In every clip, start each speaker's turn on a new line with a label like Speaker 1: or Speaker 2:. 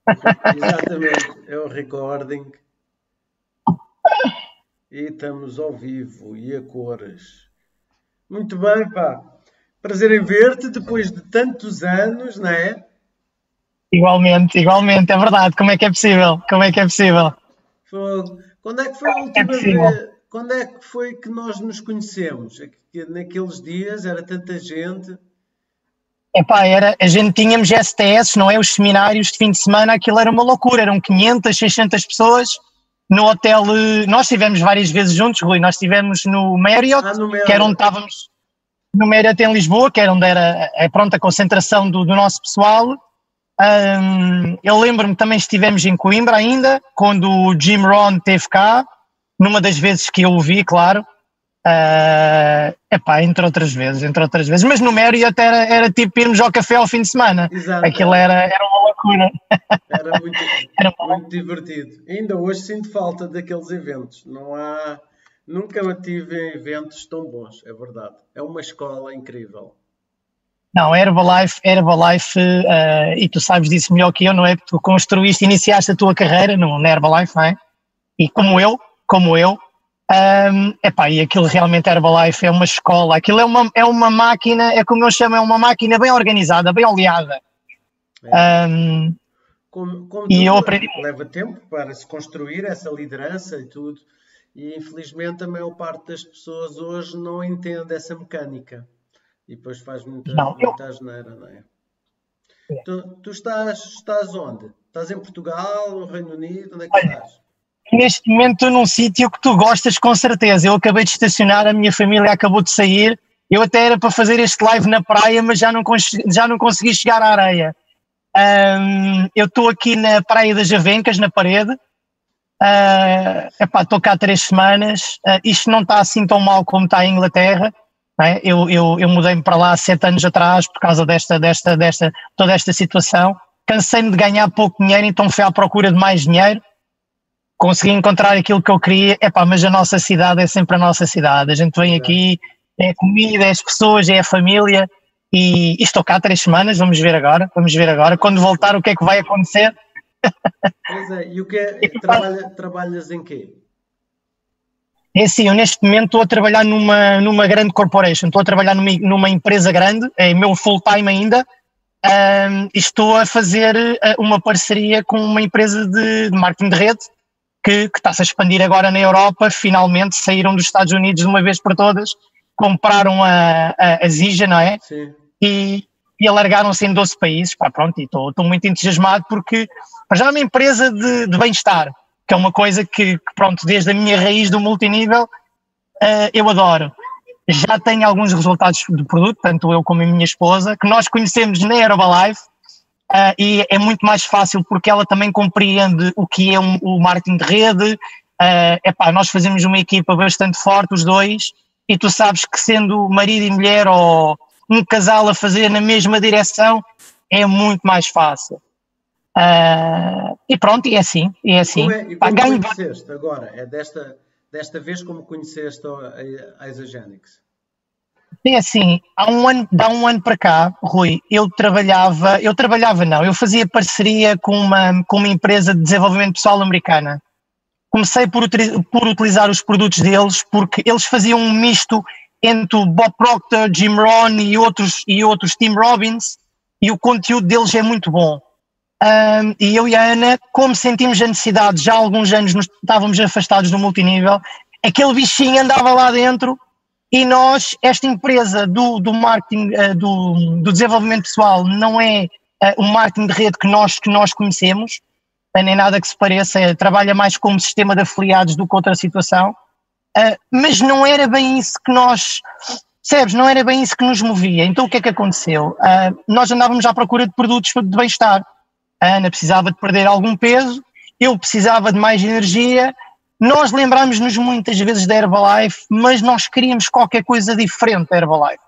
Speaker 1: Exatamente, é o recording e estamos ao vivo e a cores. Muito bem, pá. Prazer em ver-te depois de tantos anos, não é?
Speaker 2: Igualmente, igualmente, é verdade. Como é que é possível? Como é que é possível?
Speaker 1: Fogo. Quando é que foi a
Speaker 2: É
Speaker 1: última
Speaker 2: possível.
Speaker 1: vez? Quando é que foi que nós nos conhecemos? É que naqueles dias era tanta gente.
Speaker 2: Epá, a gente tínhamos STS, não é? Os seminários de fim de semana, aquilo era uma loucura, eram 500, 600 pessoas no hotel. Nós estivemos várias vezes juntos, Rui, nós estivemos no Marriott,
Speaker 1: Ah, no
Speaker 2: que era onde
Speaker 1: Marriott.
Speaker 2: estávamos, no Marriott em Lisboa, que era onde era pronto, a concentração do nosso pessoal. Eu lembro-me também estivemos em Coimbra ainda, quando o Jim Rohn esteve cá, numa das vezes que eu o vi, claro. Epá, entre outras vezes, mas no Marriott era tipo irmos ao café ao fim de semana,
Speaker 1: Exato,
Speaker 2: aquilo
Speaker 1: era.
Speaker 2: era uma loucura,
Speaker 1: Era muito,
Speaker 2: era uma
Speaker 1: muito
Speaker 2: loucura.
Speaker 1: divertido. Ainda hoje sinto falta daqueles eventos. Não há. Nunca me tive em eventos tão bons, é verdade. É uma escola incrível.
Speaker 2: Não, Herbalife, e tu sabes disso melhor que eu, não é? Tu construíste, iniciaste a tua carreira na Herbalife, não é? E como eu, epá, e aquilo realmente Herbalife é uma escola, aquilo é uma máquina, é como eu chamo, é uma máquina bem organizada, bem oleada.
Speaker 1: É.
Speaker 2: Um,
Speaker 1: Como
Speaker 2: e eu
Speaker 1: tudo,
Speaker 2: aprendi.
Speaker 1: leva tempo para se construir essa liderança e tudo. E infelizmente a maior parte das pessoas hoje não entende essa mecânica. E depois faz muita,
Speaker 2: Não,
Speaker 1: muita asneira, não é? Tu estás onde? Estás em Portugal, no Reino Unido? Onde é que
Speaker 2: olha,
Speaker 1: estás?
Speaker 2: neste momento estou num sítio que tu gostas com certeza. Eu acabei de estacionar, a minha família acabou de sair. Eu até era para fazer este live na praia, mas já não consegui chegar à areia. Eu estou aqui na Praia das Avencas, na Parede. Epá, estou cá há 3 semanas. Isto não está assim tão mal como está em Inglaterra. Não é? Eu mudei-me para lá há 7 anos atrás por causa toda esta situação. Cansei-me de ganhar pouco dinheiro, então fui à procura de mais dinheiro. Consegui encontrar aquilo que eu queria. Epá, mas a nossa cidade é sempre a nossa cidade. A gente vem
Speaker 1: Exato.
Speaker 2: aqui, é a comida, é as pessoas, é a família. E estou cá há 3 semanas, vamos ver agora. Quando voltar, o que é que vai acontecer?
Speaker 1: Pois é, e o que
Speaker 2: E
Speaker 1: é?
Speaker 2: tu estás.
Speaker 1: Trabalhas em quê?
Speaker 2: É assim, eu neste momento estou a trabalhar numa grande corporation, estou a trabalhar numa empresa grande, é meu full time ainda, e estou a fazer uma parceria com uma empresa de marketing de rede que está-se a expandir agora na Europa. Finalmente saíram dos Estados Unidos de uma vez por todas, compraram a Zija, não é?
Speaker 1: Sim.
Speaker 2: E, e alargaram-se em 12 países. Pá, pronto, e estou muito entusiasmado porque já é uma empresa de bem-estar, que é uma coisa pronto, desde a minha raiz do multinível, eu adoro. Já tenho alguns resultados do produto, tanto eu como a minha esposa, que nós conhecemos na Herbalife. E é muito mais fácil porque ela também compreende o que é o marketing de rede. Epá, nós fazemos uma equipa bastante forte, os dois, e tu sabes que sendo marido e mulher ou um casal a fazer na mesma direção é muito mais fácil. E pronto, e é assim, e é assim.
Speaker 1: E
Speaker 2: Pá,
Speaker 1: como
Speaker 2: ganho.
Speaker 1: conheceste agora? É desta vez como conheceste a Isagenix?
Speaker 2: É assim, há um ano para cá, Rui, eu fazia parceria com uma empresa de desenvolvimento pessoal americana. Comecei por utilizar os produtos deles porque eles faziam um misto entre o Bob Proctor, Jim Rohn e outros Tim Robbins, e o conteúdo deles é muito bom. E eu e a Ana, como sentimos a necessidade, já há alguns anos estávamos afastados do multinível, aquele bichinho andava lá dentro e nós, esta empresa do marketing, do desenvolvimento pessoal, não é o marketing de rede que nós conhecemos, nem nada que se pareça, trabalha mais como sistema de afiliados do que outra situação, mas não era bem isso que nós, percebes, não era bem isso que nos movia. Então o que é que aconteceu? Nós andávamos à procura de produtos de bem-estar. A Ana precisava de perder algum peso, eu precisava de mais energia. Nós lembrámos-nos muitas vezes da Herbalife, mas nós queríamos qualquer coisa diferente da Herbalife.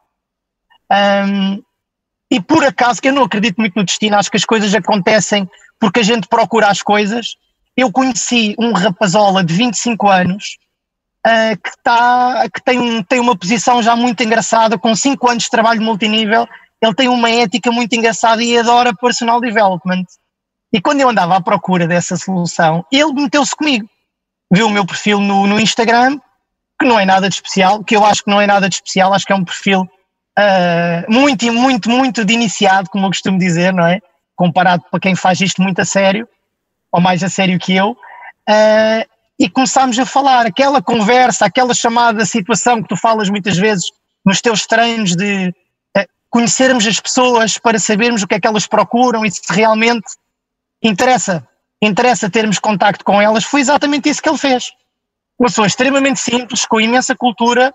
Speaker 2: E por acaso, que eu não acredito muito no destino, acho que as coisas acontecem porque a gente procura as coisas. Eu conheci um rapazola de 25 anos que tem uma posição já muito engraçada, com 5 anos de trabalho multinível. Ele tem uma ética muito engraçada e adora personal development. E quando eu andava à procura dessa solução, ele meteu-se comigo. Viu o meu perfil no Instagram, que não é nada de especial, que eu acho que não é nada de especial, acho que é um perfil muito, muito, muito de iniciado, como eu costumo dizer, não é? Comparado para quem faz isto muito a sério, ou mais a sério que eu. E começámos a falar, aquela conversa, aquela chamada situação que tu falas muitas vezes nos teus treinos de conhecermos as pessoas para sabermos o que é que elas procuram e se realmente interessa termos contacto com elas, foi exatamente isso que ele fez. Uma pessoa extremamente simples, com imensa cultura,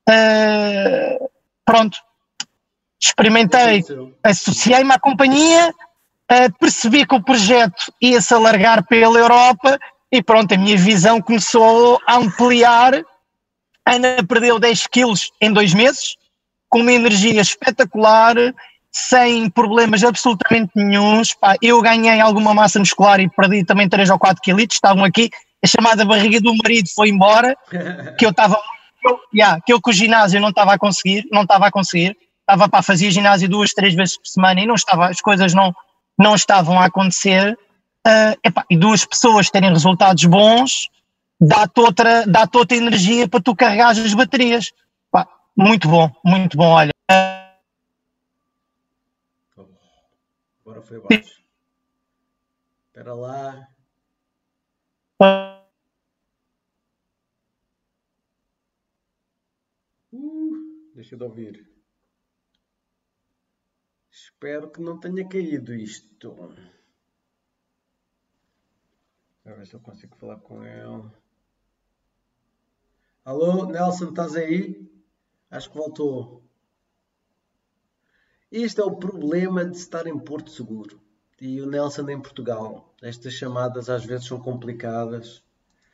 Speaker 2: pronto, experimentei, associei-me à companhia, percebi que o projeto ia-se alargar pela Europa e pronto, a minha visão começou a ampliar. A Ana perdeu 10 quilos em 2 meses, com uma energia espetacular, sem problemas absolutamente nenhuns. Pá, eu ganhei alguma massa muscular e perdi também 3 ou 4 quilos, estavam aqui. A chamada barriga do marido foi embora, que eu estava, que eu com o ginásio não estava a conseguir, estava para fazer ginásio 2, 3 vezes por semana e não estava, as coisas não estavam a acontecer. E 2 pessoas terem resultados bons dá-te outra energia para tu carregares as baterias. Pá, muito bom, olha.
Speaker 1: Agora foi abaixo. Espera lá. Deixa de ouvir. Espero que não tenha caído isto. Vou ver se eu consigo falar com ele. Alô, Nelson, estás aí? Acho que voltou. Este é o problema de estar em Porto Seguro. E o Nelson em Portugal. Estas chamadas às vezes são complicadas.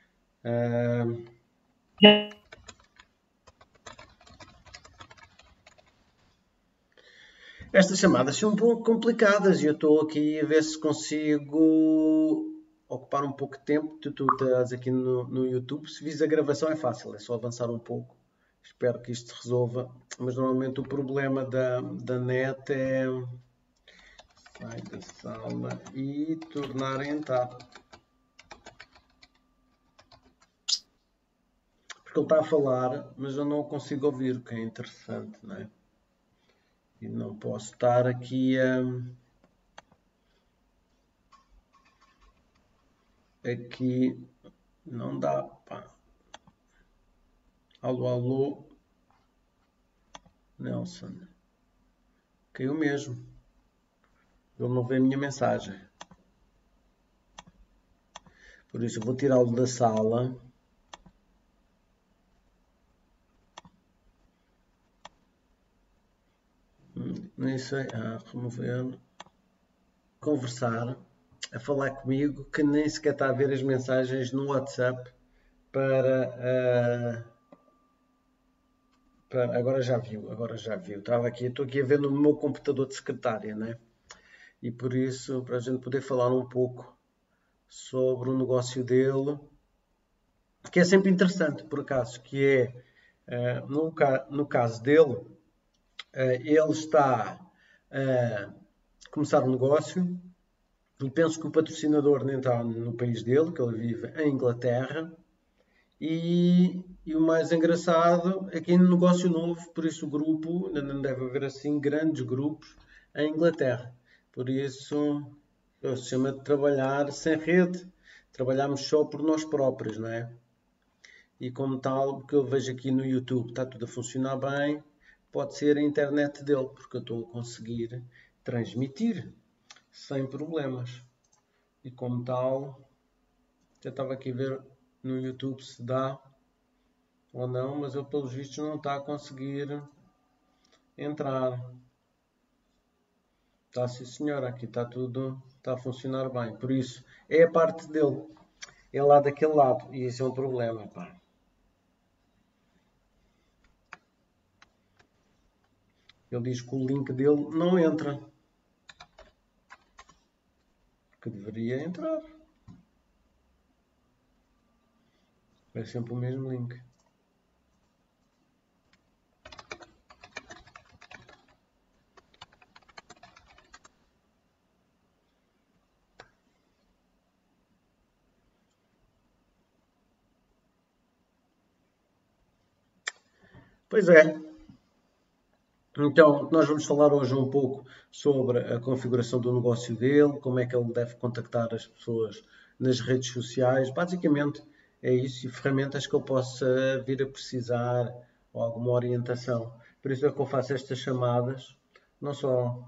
Speaker 1: Estas chamadas são um pouco complicadas e eu estou aqui a ver se consigo ocupar um pouco de tempo. Tu estás aqui no YouTube. Se vis a gravação é fácil, é só avançar um pouco. Espero que isto se resolva. Mas normalmente o problema da net é sai da sala e tornar a entrar. Porque ele está a falar, mas eu não consigo ouvir, o que é interessante, não é? E não posso estar aqui a... Aqui não dá, pá. Alô, alô. Nelson. Caiu mesmo. Ele não vê a minha mensagem. Por isso eu vou tirá-lo da sala. Nem sei. Remover. Conversar. A falar comigo, que nem sequer está a ver as mensagens no WhatsApp para... Agora já viu. Estou aqui a ver no meu computador de secretária, né? E por isso, para a gente poder falar um pouco sobre o negócio dele, que é sempre interessante, por acaso, que é, no caso dele, ele está a começar um negócio e penso que o patrocinador nem está no país dele, que ele vive em Inglaterra, e o mais engraçado é que é um negócio novo, por isso o grupo, ainda não deve haver assim grandes grupos em Inglaterra. Por isso, se chama de trabalhar sem rede, trabalhamos só por nós próprios, não é? E como tal, o que eu vejo aqui no YouTube está tudo a funcionar bem, pode ser a internet dele, porque eu estou a conseguir transmitir sem problemas. E como tal, já estava aqui a ver no YouTube se dá ou não, mas eu pelos vistos não está a conseguir entrar. Está sim senhora, aqui está tudo, está a funcionar bem. Por isso, é a parte dele. É lá daquele lado. E esse é um problema, pá. Ele diz que o link dele não entra. Que deveria entrar. É sempre o mesmo link. Pois é. Então, nós vamos falar hoje um pouco sobre a configuração do negócio dele, como é que ele deve contactar as pessoas nas redes sociais. Basicamente é isso, e ferramentas que eu possa vir a precisar ou alguma orientação. Por isso é que eu faço estas chamadas, não só...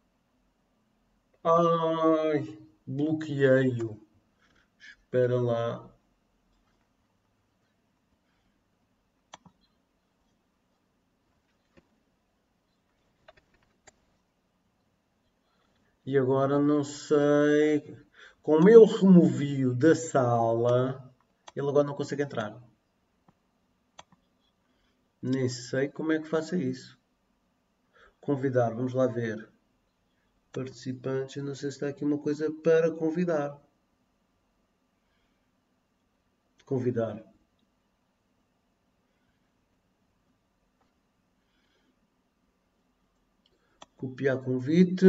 Speaker 1: Ai, bloqueei-o. Espera lá. E agora não sei... Como eu removi-o da sala, ele agora não consegue entrar. Nem sei como é que faça isso. Convidar, vamos lá ver. Participantes, não sei se está aqui uma coisa para convidar. Convidar. Copiar convite.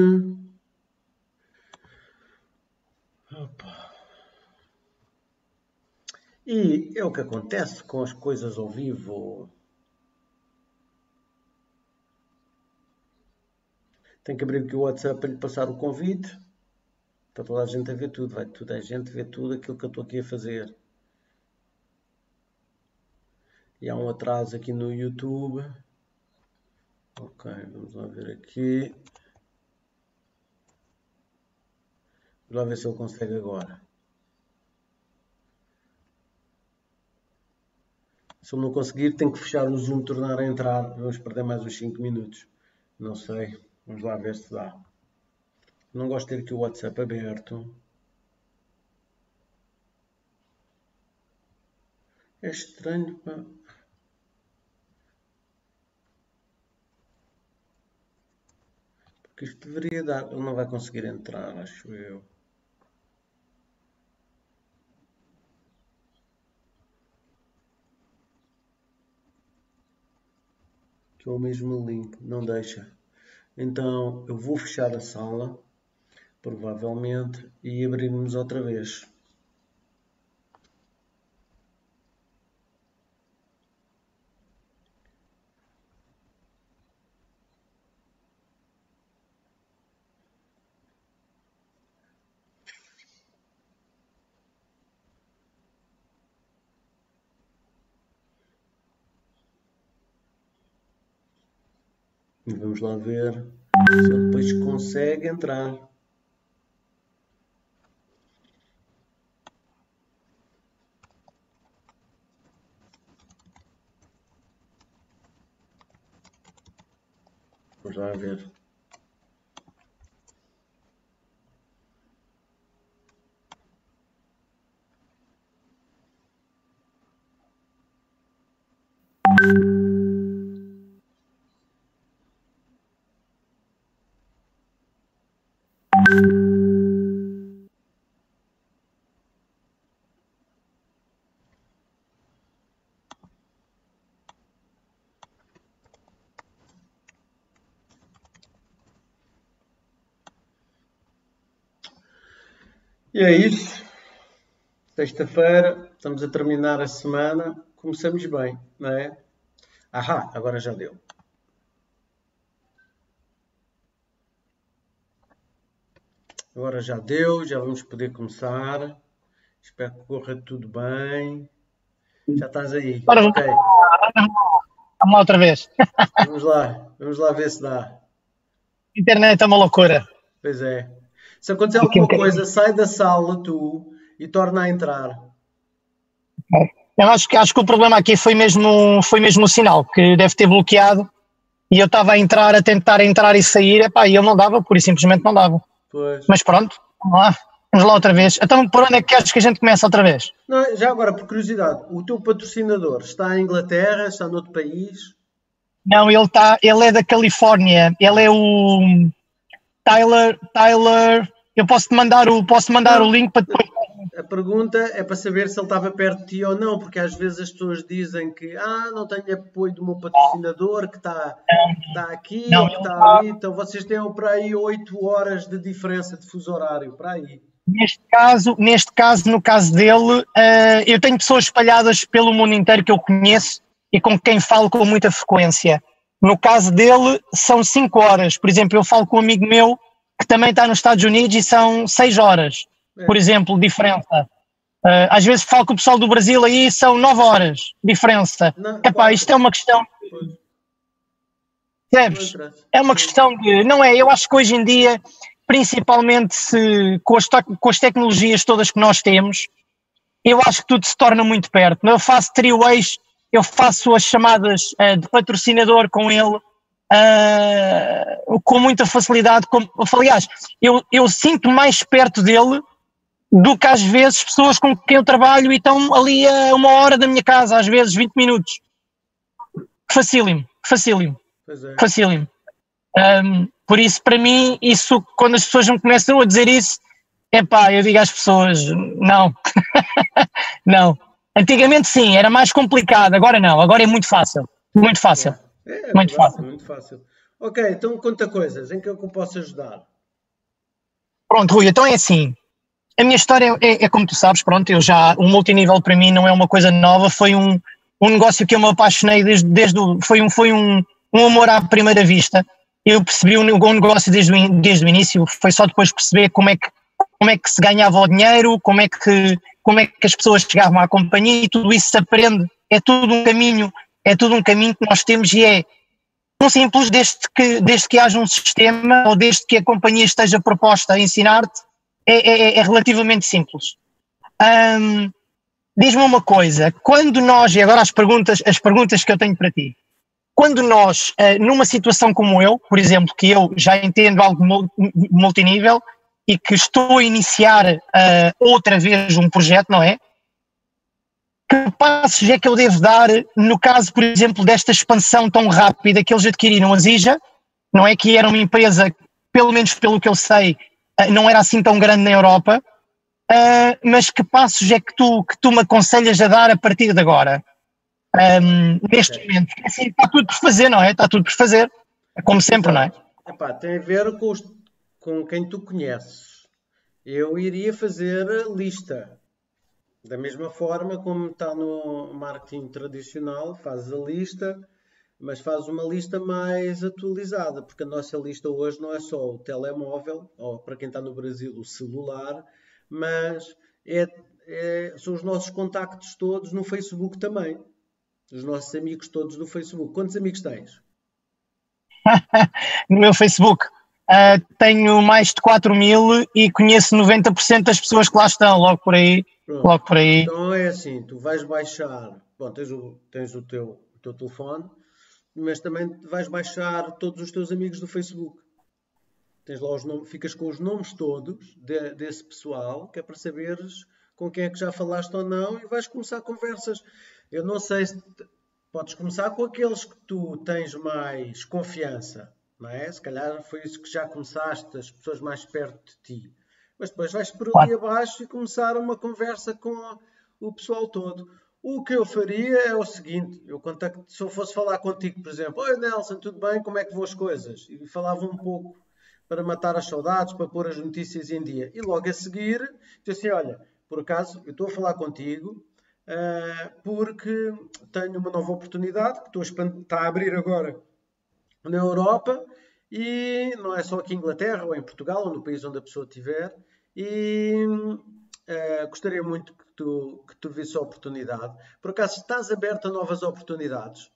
Speaker 1: Opa. E é o que acontece com as coisas ao vivo. Tenho que abrir aqui o WhatsApp para lhe passar o convite. Para toda a gente a ver tudo. Vai toda a gente ver tudo aquilo que eu estou aqui a fazer. E há um atraso aqui no YouTube. Ok, vamos lá ver aqui. Vamos lá ver se ele consegue agora. Se ele não conseguir, tem que fechar o Zoom, tornar a entrar. Vamos perder mais uns 5 minutos. Não sei. Vamos lá ver se dá. Não gosto de ter aqui o WhatsApp aberto. É estranho, pá. Porque isto deveria dar. Ele não vai conseguir entrar, acho eu. Que é o mesmo link. Não deixa. Então, eu vou fechar a sala, provavelmente, e abrirmos outra vez. E vamos lá ver se ele depois consegue entrar. Vamos lá ver. E é isso. Sexta-feira, estamos a terminar a semana. Começamos bem, não é? Ahá, agora já deu. Agora já deu, já vamos poder começar. Espero que corra tudo bem. Já estás aí.
Speaker 2: Ora,
Speaker 1: Ok.
Speaker 2: vamos lá outra vez.
Speaker 1: Vamos lá ver se dá.
Speaker 2: A internet é uma loucura.
Speaker 1: Pois é. Se acontecer alguma coisa, sai da sala tu e torna a entrar.
Speaker 2: Eu acho que o problema aqui foi mesmo o sinal, que deve ter bloqueado, e eu estava a tentar entrar e sair, epá, e ele não dava, pura e simplesmente não dava.
Speaker 1: Pois.
Speaker 2: Mas pronto, vamos lá outra vez. Então, por onde é que queres que a gente comece outra vez?
Speaker 1: Não, já agora, por curiosidade, o teu patrocinador está em Inglaterra, está noutro país?
Speaker 2: Não, ele é da Califórnia, ele é o Tyler, eu posso-te mandar o link para depois.
Speaker 1: A pergunta é para saber se ele estava perto de ti ou não, porque às vezes as pessoas dizem que não tenho apoio do meu patrocinador, que está aqui ou que está ali. Então vocês têm para aí 8 horas de diferença de fuso horário, para aí.
Speaker 2: Neste caso, no caso dele, eu tenho pessoas espalhadas pelo mundo inteiro que eu conheço, e com quem falo com muita frequência. No caso dele, são 5 horas. Por exemplo, eu falo com um amigo meu que também está nos Estados Unidos e são 6 horas, por exemplo, diferença. Às vezes falo com o pessoal do Brasil aí, são 9 horas, diferença. Epá, isto é uma questão... Percebes? É uma questão de... Não é, eu acho que hoje em dia, principalmente com as tecnologias todas que nós temos, eu acho que tudo se torna muito perto. Eu faço three-ways, eu faço as chamadas de patrocinador com ele com muita facilidade. Aliás, eu sinto mais perto dele do que às vezes pessoas com quem eu trabalho e estão ali a 1 hora da minha casa, às vezes 20 minutos. Facílimo. Facílimo. Por isso, para mim, isso, quando as pessoas me começam a dizer isso, eu digo às pessoas, não. Não. Antigamente sim, era mais complicado, agora não, agora é muito fácil. Muito fácil.
Speaker 1: Muito fácil. Ok, então conta coisas, em que eu posso ajudar?
Speaker 2: Pronto, Rui, então é assim. A minha história é como tu sabes, pronto, o multinível para mim não é uma coisa nova, foi um negócio que eu me apaixonei foi um amor à primeira vista. Eu percebi o negócio desde o início, foi só depois perceber como é que se ganhava o dinheiro, como é que as pessoas chegavam à companhia, e tudo isso se aprende, é tudo um caminho que nós temos, e é tão simples desde que haja um sistema, ou desde que a companhia esteja proposta a ensinar-te, é relativamente simples. Diz-me uma coisa, quando nós, e agora as perguntas que eu tenho para ti, quando nós, numa situação como eu, por exemplo, que eu já entendo algo multinível e que estou a iniciar outra vez um projeto, não é? Que passos é que eu devo dar no caso, por exemplo, desta expansão tão rápida que eles adquiriram a Zija, não é? Que era uma empresa, pelo menos pelo que eu sei, não era assim tão grande na Europa, mas que passos é que tu me aconselhas a dar a partir de agora? Neste momento, assim, está tudo por fazer, não é? Está tudo por fazer, como sempre, não é?
Speaker 1: Tem a ver com quem tu conheces. Eu iria fazer a lista. Da mesma forma como está no marketing tradicional, fazes a lista, mas fazes uma lista mais atualizada, porque a nossa lista hoje não é só o telemóvel, ou para quem está no Brasil, o celular, mas são os nossos contactos todos no Facebook também. Os nossos amigos todos no Facebook. Quantos amigos tens?
Speaker 2: No meu Facebook tenho mais de 4.000 e conheço 90% das pessoas que lá estão, logo por aí.
Speaker 1: Pronto.
Speaker 2: Logo por aí.
Speaker 1: Então é assim, tu vais baixar, bom, tens o teu telefone, mas também vais baixar todos os teus amigos do Facebook. Tens lá os nomes, ficas com os nomes todos desse pessoal, que é para saberes com quem é que já falaste ou não, e vais começar conversas. Eu não sei se podes começar com aqueles que tu tens mais confiança, não é? Se calhar foi isso que já começaste, as pessoas mais perto de ti. Mas depois vais por ali abaixo e começar uma conversa com o pessoal todo. O que eu faria é o seguinte, se eu fosse falar contigo, por exemplo, oi Nelson, tudo bem? Como é que vão as coisas? E falava um pouco para matar as saudades, para pôr as notícias em dia. E logo a seguir, disse assim, olha, por acaso, eu estou a falar contigo porque tenho uma nova oportunidade que está a abrir agora na Europa, e não é só aqui em Inglaterra ou em Portugal ou no país onde a pessoa estiver, e gostaria muito que tu visse a oportunidade. Por acaso estás aberto a novas oportunidades?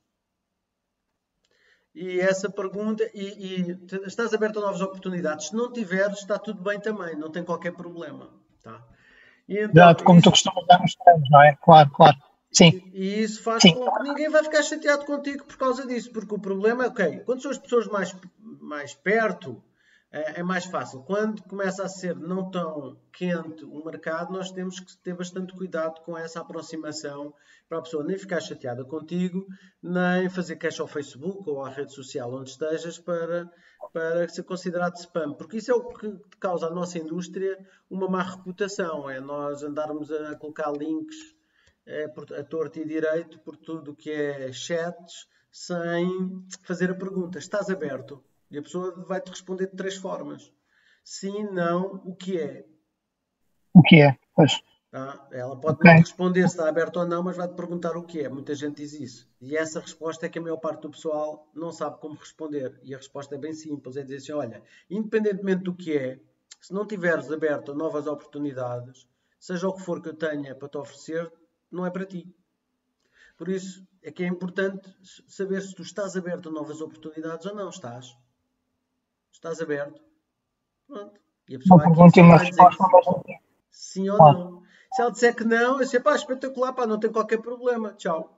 Speaker 1: E essa pergunta, estás aberto a novas oportunidades? Se não tiveres, está tudo bem também, não tem qualquer problema, tá?
Speaker 2: E então, como tu costumas dar nos treinos, não é? Claro. Sim.
Speaker 1: E isso faz com que ninguém vai ficar chateado contigo por causa disso, porque o problema é, quando são as pessoas mais perto, é mais fácil. Quando começa a ser não tão quente o mercado, nós temos que ter bastante cuidado com essa aproximação, para a pessoa nem ficar chateada contigo, nem fazer queixa ao Facebook ou à rede social onde estejas para ser considerado spam, porque isso é o que causa à nossa indústria uma má reputação, é nós andarmos a colocar links a torto e direito por tudo que é chats, sem fazer a pergunta, estás aberto? E a pessoa vai-te responder de 3 formas. Sim, não, o que é?
Speaker 2: O que é? Pois.
Speaker 1: Tá? Ela pode não te responder se está aberto ou não, mas vai-te perguntar o que é. Muita gente diz isso. E essa resposta é que a maior parte do pessoal não sabe como responder. E a resposta é bem simples, é dizer assim, olha, independentemente do que é, se não tiveres aberto a novas oportunidades, seja o que for que eu tenha para te oferecer, não é para ti. Por isso é que é importante saber se tu estás aberto a novas oportunidades ou não. Estás. Estás aberto. Pronto. E a pessoa aqui só vai dizer sim ou não. Se ela disser que não, eu sei, pá, espetacular, pá, não tem qualquer problema. Tchau.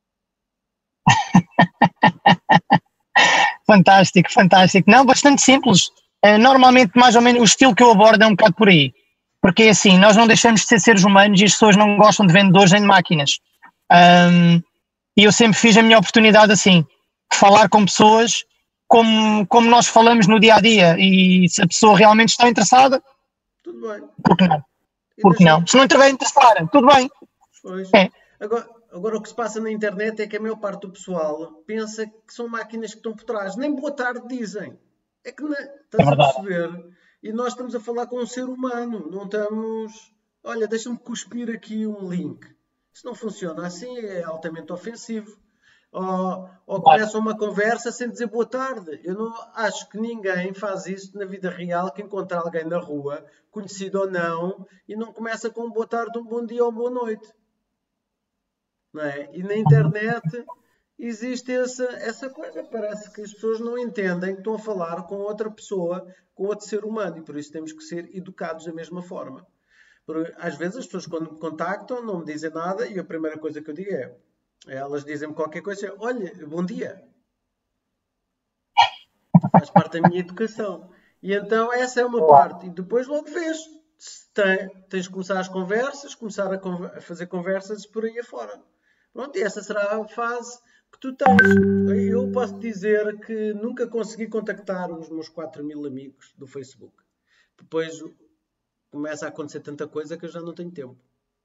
Speaker 2: Fantástico, fantástico. Não, bastante simples. Normalmente, mais ou menos, o estilo que eu abordo é um bocado por aí. Porque é assim, nós não deixamos de ser seres humanos e as pessoas não gostam de vendedores nem de máquinas. E eu sempre fiz a minha oportunidade assim, de falar com pessoas como nós falamos no dia a dia. E se a pessoa realmente está interessada,
Speaker 1: tudo bem.
Speaker 2: Por que não? Por que não? Se não estiver interessada, tudo bem.
Speaker 1: Pois. Agora o que se passa na internet é que a maior parte do pessoal pensa que são máquinas que estão por trás. Nem boa tarde dizem. É que não, estás a perceber? E nós estamos a falar com um ser humano. Não estamos... Olha, deixa-me cuspir aqui um link. Se não funciona assim, é altamente ofensivo. Ou começa uma conversa sem dizer boa tarde. Eu não acho que ninguém faz isso na vida real, que encontra alguém na rua, conhecido ou não, e não começa com um boa tarde, um bom dia ou boa noite. Não é? E na internet existe essa coisa. Parece que as pessoas não entendem que estão a falar com outra pessoa, com outro ser humano, e por isso temos que ser educados da mesma forma. Porque, às vezes as pessoas quando me contactam não me dizem nada e a primeira coisa que eu digo é, elas dizem-me qualquer coisa, olha, bom dia. Faz parte da minha educação. E então essa é uma parte. E depois logo vês. Tens que começar as conversas, começar a fazer conversas por aí afora. Pronto, e essa será a fase que tu tens. Eu posso dizer que nunca consegui contactar os meus 4.000 amigos do Facebook. Depois começa a acontecer tanta coisa que eu já não tenho tempo.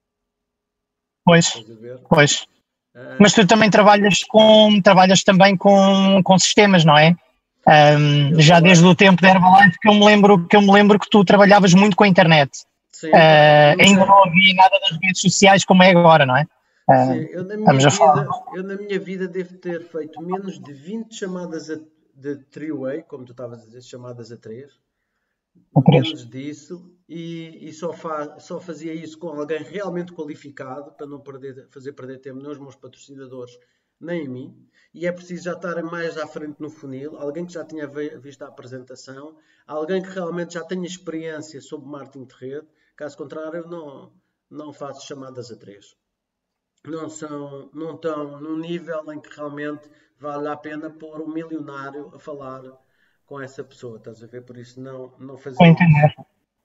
Speaker 2: Pois. Mas tu também trabalhas também com sistemas, não é? Já desde o tempo da Herbalife que eu me lembro que tu trabalhavas muito com a internet. Sim, ainda não havia nada das redes sociais como é agora, não é?
Speaker 1: Sim, eu na minha vida devo ter feito menos de 20 chamadas de three-way, como tu estavas a dizer, chamadas a 3. Menos disso, e só fazia isso com alguém realmente qualificado, para não fazer perder tempo nem aos meus patrocinadores, nem a mim. E é preciso já estar mais à frente no funil, alguém que já tinha visto a apresentação, alguém que realmente já tenha experiência sobre marketing de rede. Caso contrário, eu não faço chamadas a 3. Não estão num nível em que realmente vale a pena pôr um milionário a falar com essa pessoa, estás a ver? Por isso não fazia isso.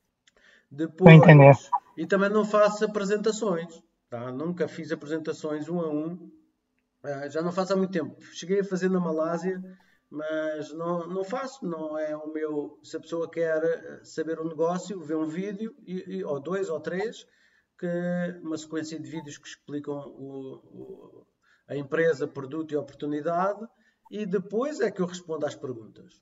Speaker 1: Depois, e também não faço apresentações, tá? Nunca fiz apresentações 1 a 1. Já não faço há muito tempo. Cheguei a fazer na Malásia, mas não faço, não é o meu. Se a pessoa quer saber o negócio, vê um vídeo, ou 2 ou 3, uma sequência de vídeos que explicam a empresa, produto e oportunidade, e depois é que eu respondo às perguntas.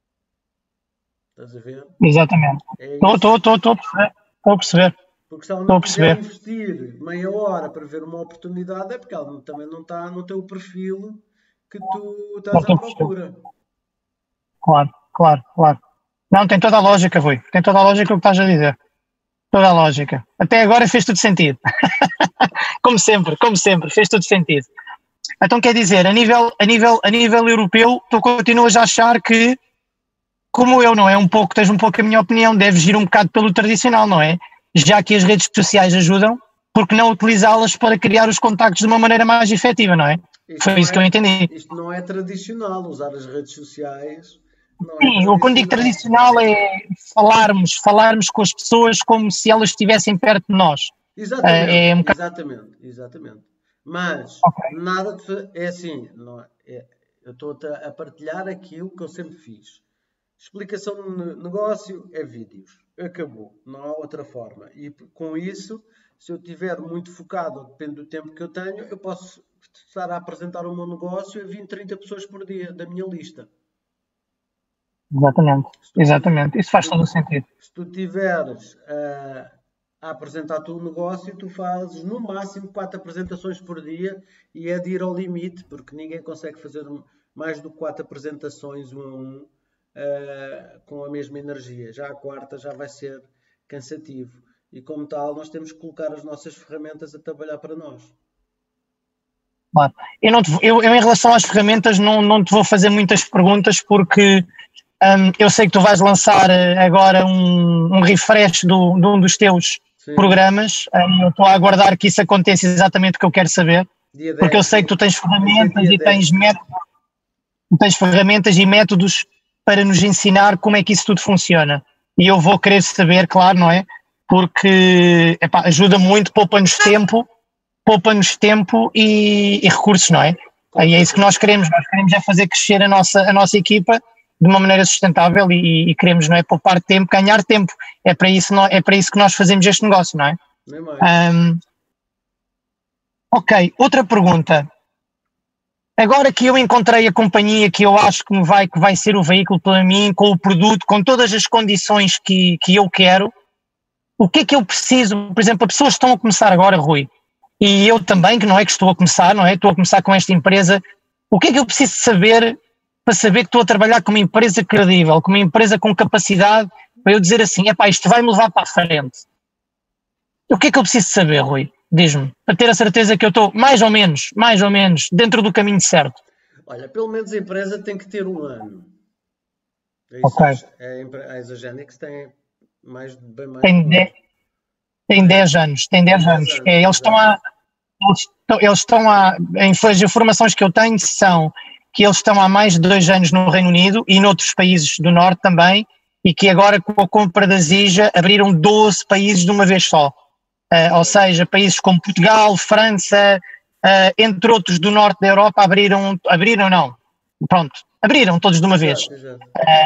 Speaker 1: Estás a ver?
Speaker 2: Exatamente. Estou a perceber.
Speaker 1: Porque se ela não quiser investir meia hora para ver uma oportunidade, é porque ela também não está no teu perfil que tu estás à procura.
Speaker 2: Claro. Não, tem toda a lógica, Rui. Tem toda a lógica o que estás a dizer. Toda a lógica. Até agora fez tudo sentido. Como sempre, fez tudo sentido. Então quer dizer, a nível europeu, tu continuas a achar que, como eu, não é? Tens um pouco a minha opinião, deves ir um bocado pelo tradicional, não é? Já que as redes sociais ajudam, por que não utilizá-las para criar os contactos de uma maneira mais efetiva, não é? Foi isso que eu entendi.
Speaker 1: Isto não é tradicional, usar as redes sociais.
Speaker 2: Sim, eu quando digo tradicional é falarmos com as pessoas como se elas estivessem perto de nós.
Speaker 1: Exatamente. Mas nada é assim, eu estou a partilhar aquilo que eu sempre fiz. Explicação no negócio é vídeos. Acabou. Não há outra forma. E com isso, se eu estiver muito focado, depende do tempo que eu tenho, eu posso estar a apresentar o meu negócio a 20, 30 pessoas por dia da minha lista.
Speaker 2: Exatamente. Isso faz todo o sentido.
Speaker 1: Se tu tiveres a apresentar-te o negócio, tu fazes no máximo 4 apresentações por dia e é de ir ao limite, porque ninguém consegue fazer mais do que 4 apresentações um a um, com a mesma energia. Já a quarta já vai ser cansativo. E como tal, nós temos que colocar as nossas ferramentas a trabalhar para nós.
Speaker 2: Claro. Eu, em relação às ferramentas, não te vou fazer muitas perguntas porque eu sei que tu vais lançar agora um refresh de um dos teus
Speaker 1: Sim.
Speaker 2: programas. Eu estou a aguardar que isso aconteça exatamente o que eu quero saber.
Speaker 1: Dia 10,
Speaker 2: porque eu sei que tu tens ferramentas
Speaker 1: dia
Speaker 2: e
Speaker 1: 10.
Speaker 2: tens ferramentas e métodos para nos ensinar como é que isso tudo funciona. E eu vou querer saber, claro, não é? Porque ajuda muito, poupa-nos tempo e recursos, não é? E é isso que nós queremos. Nós queremos é fazer crescer a nossa equipa de uma maneira sustentável e queremos, não é, poupar tempo, ganhar tempo. É para isso que nós fazemos este negócio, não é?
Speaker 1: Nem mais.
Speaker 2: Ok, outra pergunta. Agora que eu encontrei a companhia que eu acho que vai ser o veículo para mim, com o produto, com todas as condições que eu quero, o que é que eu preciso? Por exemplo, as pessoas estão a começar agora, Rui, e eu também, que não é que estou a começar, não é? Estou a começar com esta empresa. O que é que eu preciso saber para saber que estou a trabalhar com uma empresa credível, com uma empresa com capacidade, para eu dizer assim, isto vai-me levar para a frente? O que é que eu preciso saber, Rui? Diz-me, para ter a certeza que eu estou mais ou menos, dentro do caminho certo.
Speaker 1: Olha, pelo menos a empresa tem que ter 1 ano. É isso.
Speaker 2: Ok.
Speaker 1: A Exagenix tem bem mais
Speaker 2: Tem
Speaker 1: de 1 ano.
Speaker 2: Tem 10 anos. As informações que eu tenho são que eles estão há mais de 2 anos no Reino Unido e noutros países do Norte também, e que agora com a compra da Zija abriram 12 países de uma vez só. Ou seja, países como Portugal, França, entre outros do Norte da Europa, abriram todos de uma vez.
Speaker 1: Exato.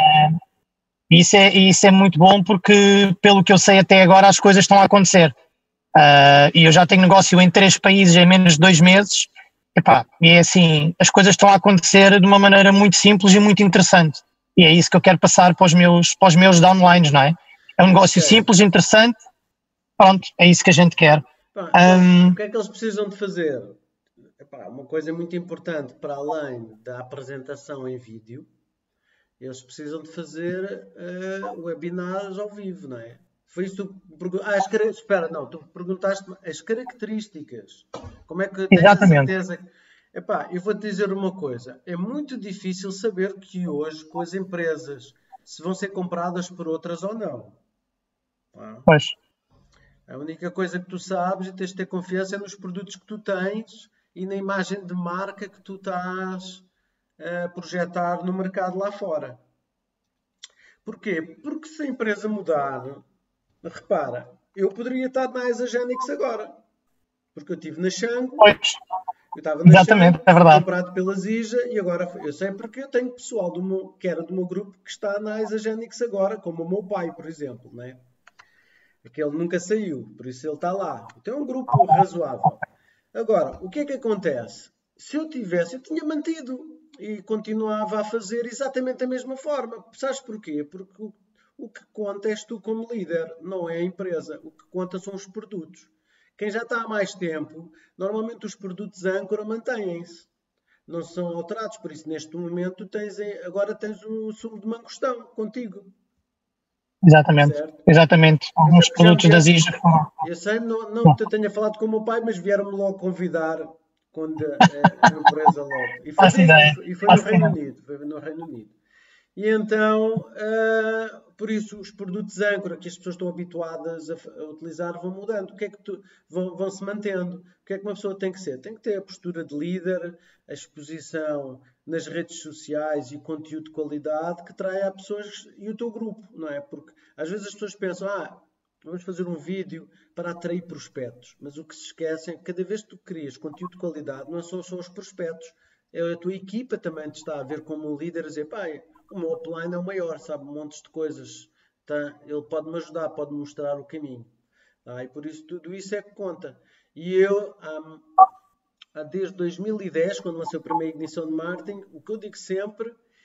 Speaker 2: E isso é muito bom porque, pelo que eu sei até agora, as coisas estão a acontecer. E eu já tenho negócio em 3 países em menos de 2 meses. E é assim, as coisas estão a acontecer de uma maneira muito simples e muito interessante. E é isso que eu quero passar para os meus downlines, não é? É um negócio simples, interessante. Pronto, é isso que a gente quer.
Speaker 1: O que é que eles precisam de fazer? Uma coisa muito importante, para além da apresentação em vídeo, eles precisam de fazer webinars ao vivo, não é? Foi isso que tu espera, não, tu perguntaste-me as características. Como é que tens a certeza? Eu vou-te dizer uma coisa. É muito difícil saber que hoje, com as empresas, se vão ser compradas por outras ou não.
Speaker 2: Pois.
Speaker 1: A única coisa que tu sabes e tens de ter confiança é nos produtos que tu tens e na imagem de marca que tu estás a projetar no mercado lá fora. Porquê? Porque se a empresa mudar, repara, eu poderia estar na Exagenix agora. Porque eu estive na Shango, eu estava na Shango, comprado pela Zija, e agora eu sei porque eu tenho pessoal que era do meu grupo que está na Exagenix agora, como o meu pai, por exemplo, né? Porque ele nunca saiu, por isso ele está lá. Então é um grupo razoável. Agora, o que é que acontece? Se eu tivesse, eu tinha mantido e continuava a fazer exatamente da mesma forma. Sabes porquê? Porque o que conta és tu como líder, não é a empresa. O que conta são os produtos. Quem já está há mais tempo, normalmente os produtos âncora mantêm-se. Não são alterados, por isso neste momento agora tens o sumo de mangostão contigo.
Speaker 2: Exatamente. Alguns produtos da Zija.
Speaker 1: Eu sei, não te tenha falado com o meu pai, mas vieram-me logo convidar quando a empresa logo. E foi no Reino Unido. E então, por isso, os produtos âncora que as pessoas estão habituadas a utilizar vão mudando. O que é que vão se mantendo? O que é que uma pessoa tem que ser? Tem que ter a postura de líder, a exposição nas redes sociais e conteúdo de qualidade que traia a pessoas e o teu grupo, não é? Porque às vezes as pessoas pensam, vamos fazer um vídeo para atrair prospectos. Mas o que se esquecem é que cada vez que tu crias conteúdo de qualidade, não são só os prospectos, é a tua equipa também te está a ver como um líder, a dizer, o meu upline é o maior, sabe montes de coisas. Ele pode-me ajudar, pode-me mostrar o caminho. E por isso tudo isso é que conta. E eu, desde 2010, quando lancei a primeira ignição de marketing, o que eu digo sempre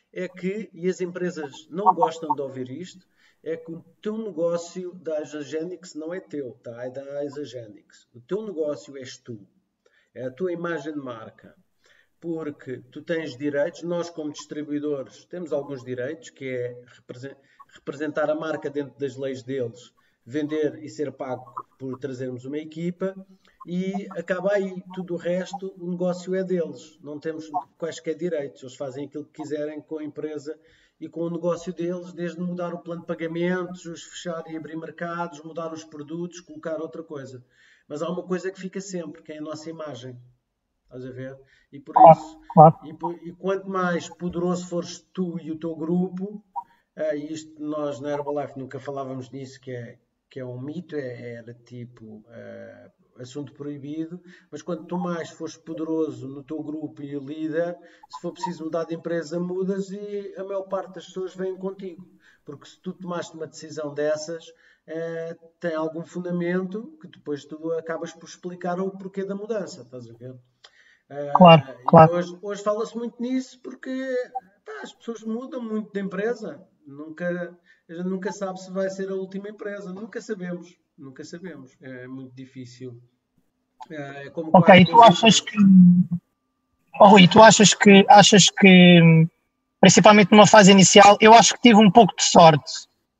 Speaker 1: é que, e as empresas não gostam de ouvir isto, é que o teu negócio da Isagenix não é teu, tá? É da Isagenix. O teu negócio és tu. É a tua imagem de marca. Porque tu tens direitos, nós como distribuidores temos alguns direitos, que é representar a marca dentro das leis deles, vender e ser pago por trazermos uma equipa, e acaba aí. Tudo o resto, o negócio é deles. Não temos quaisquer direitos. Eles fazem aquilo que quiserem com a empresa e com o negócio deles, desde mudar o plano de pagamentos, os fechar e abrir mercados, mudar os produtos, colocar outra coisa. Mas há uma coisa que fica sempre, que é a nossa imagem. Estás a ver? E por isso,
Speaker 2: Claro.
Speaker 1: e quanto mais poderoso fores tu e o teu grupo, e isto nós na Herbalife nunca falávamos nisso, que é um mito, era tipo assunto proibido, mas quanto tu mais fores poderoso no teu grupo e líder, se for preciso mudar de empresa, mudas e a maior parte das pessoas vem contigo. Porque se tu tomaste uma decisão dessas, tem algum fundamento que depois tu acabas por explicar o porquê da mudança, estás a ver?
Speaker 2: Claro,
Speaker 1: E
Speaker 2: claro.
Speaker 1: hoje fala-se muito nisso porque as pessoas mudam muito de empresa. A gente nunca sabe se vai ser a última empresa. Nunca sabemos. Nunca sabemos. É muito difícil. É como
Speaker 2: Ok,
Speaker 1: quase
Speaker 2: e tu
Speaker 1: todas as
Speaker 2: achas
Speaker 1: empresas.
Speaker 2: que, oh, Rui, tu achas que, principalmente numa fase inicial, eu acho que tive um pouco de sorte,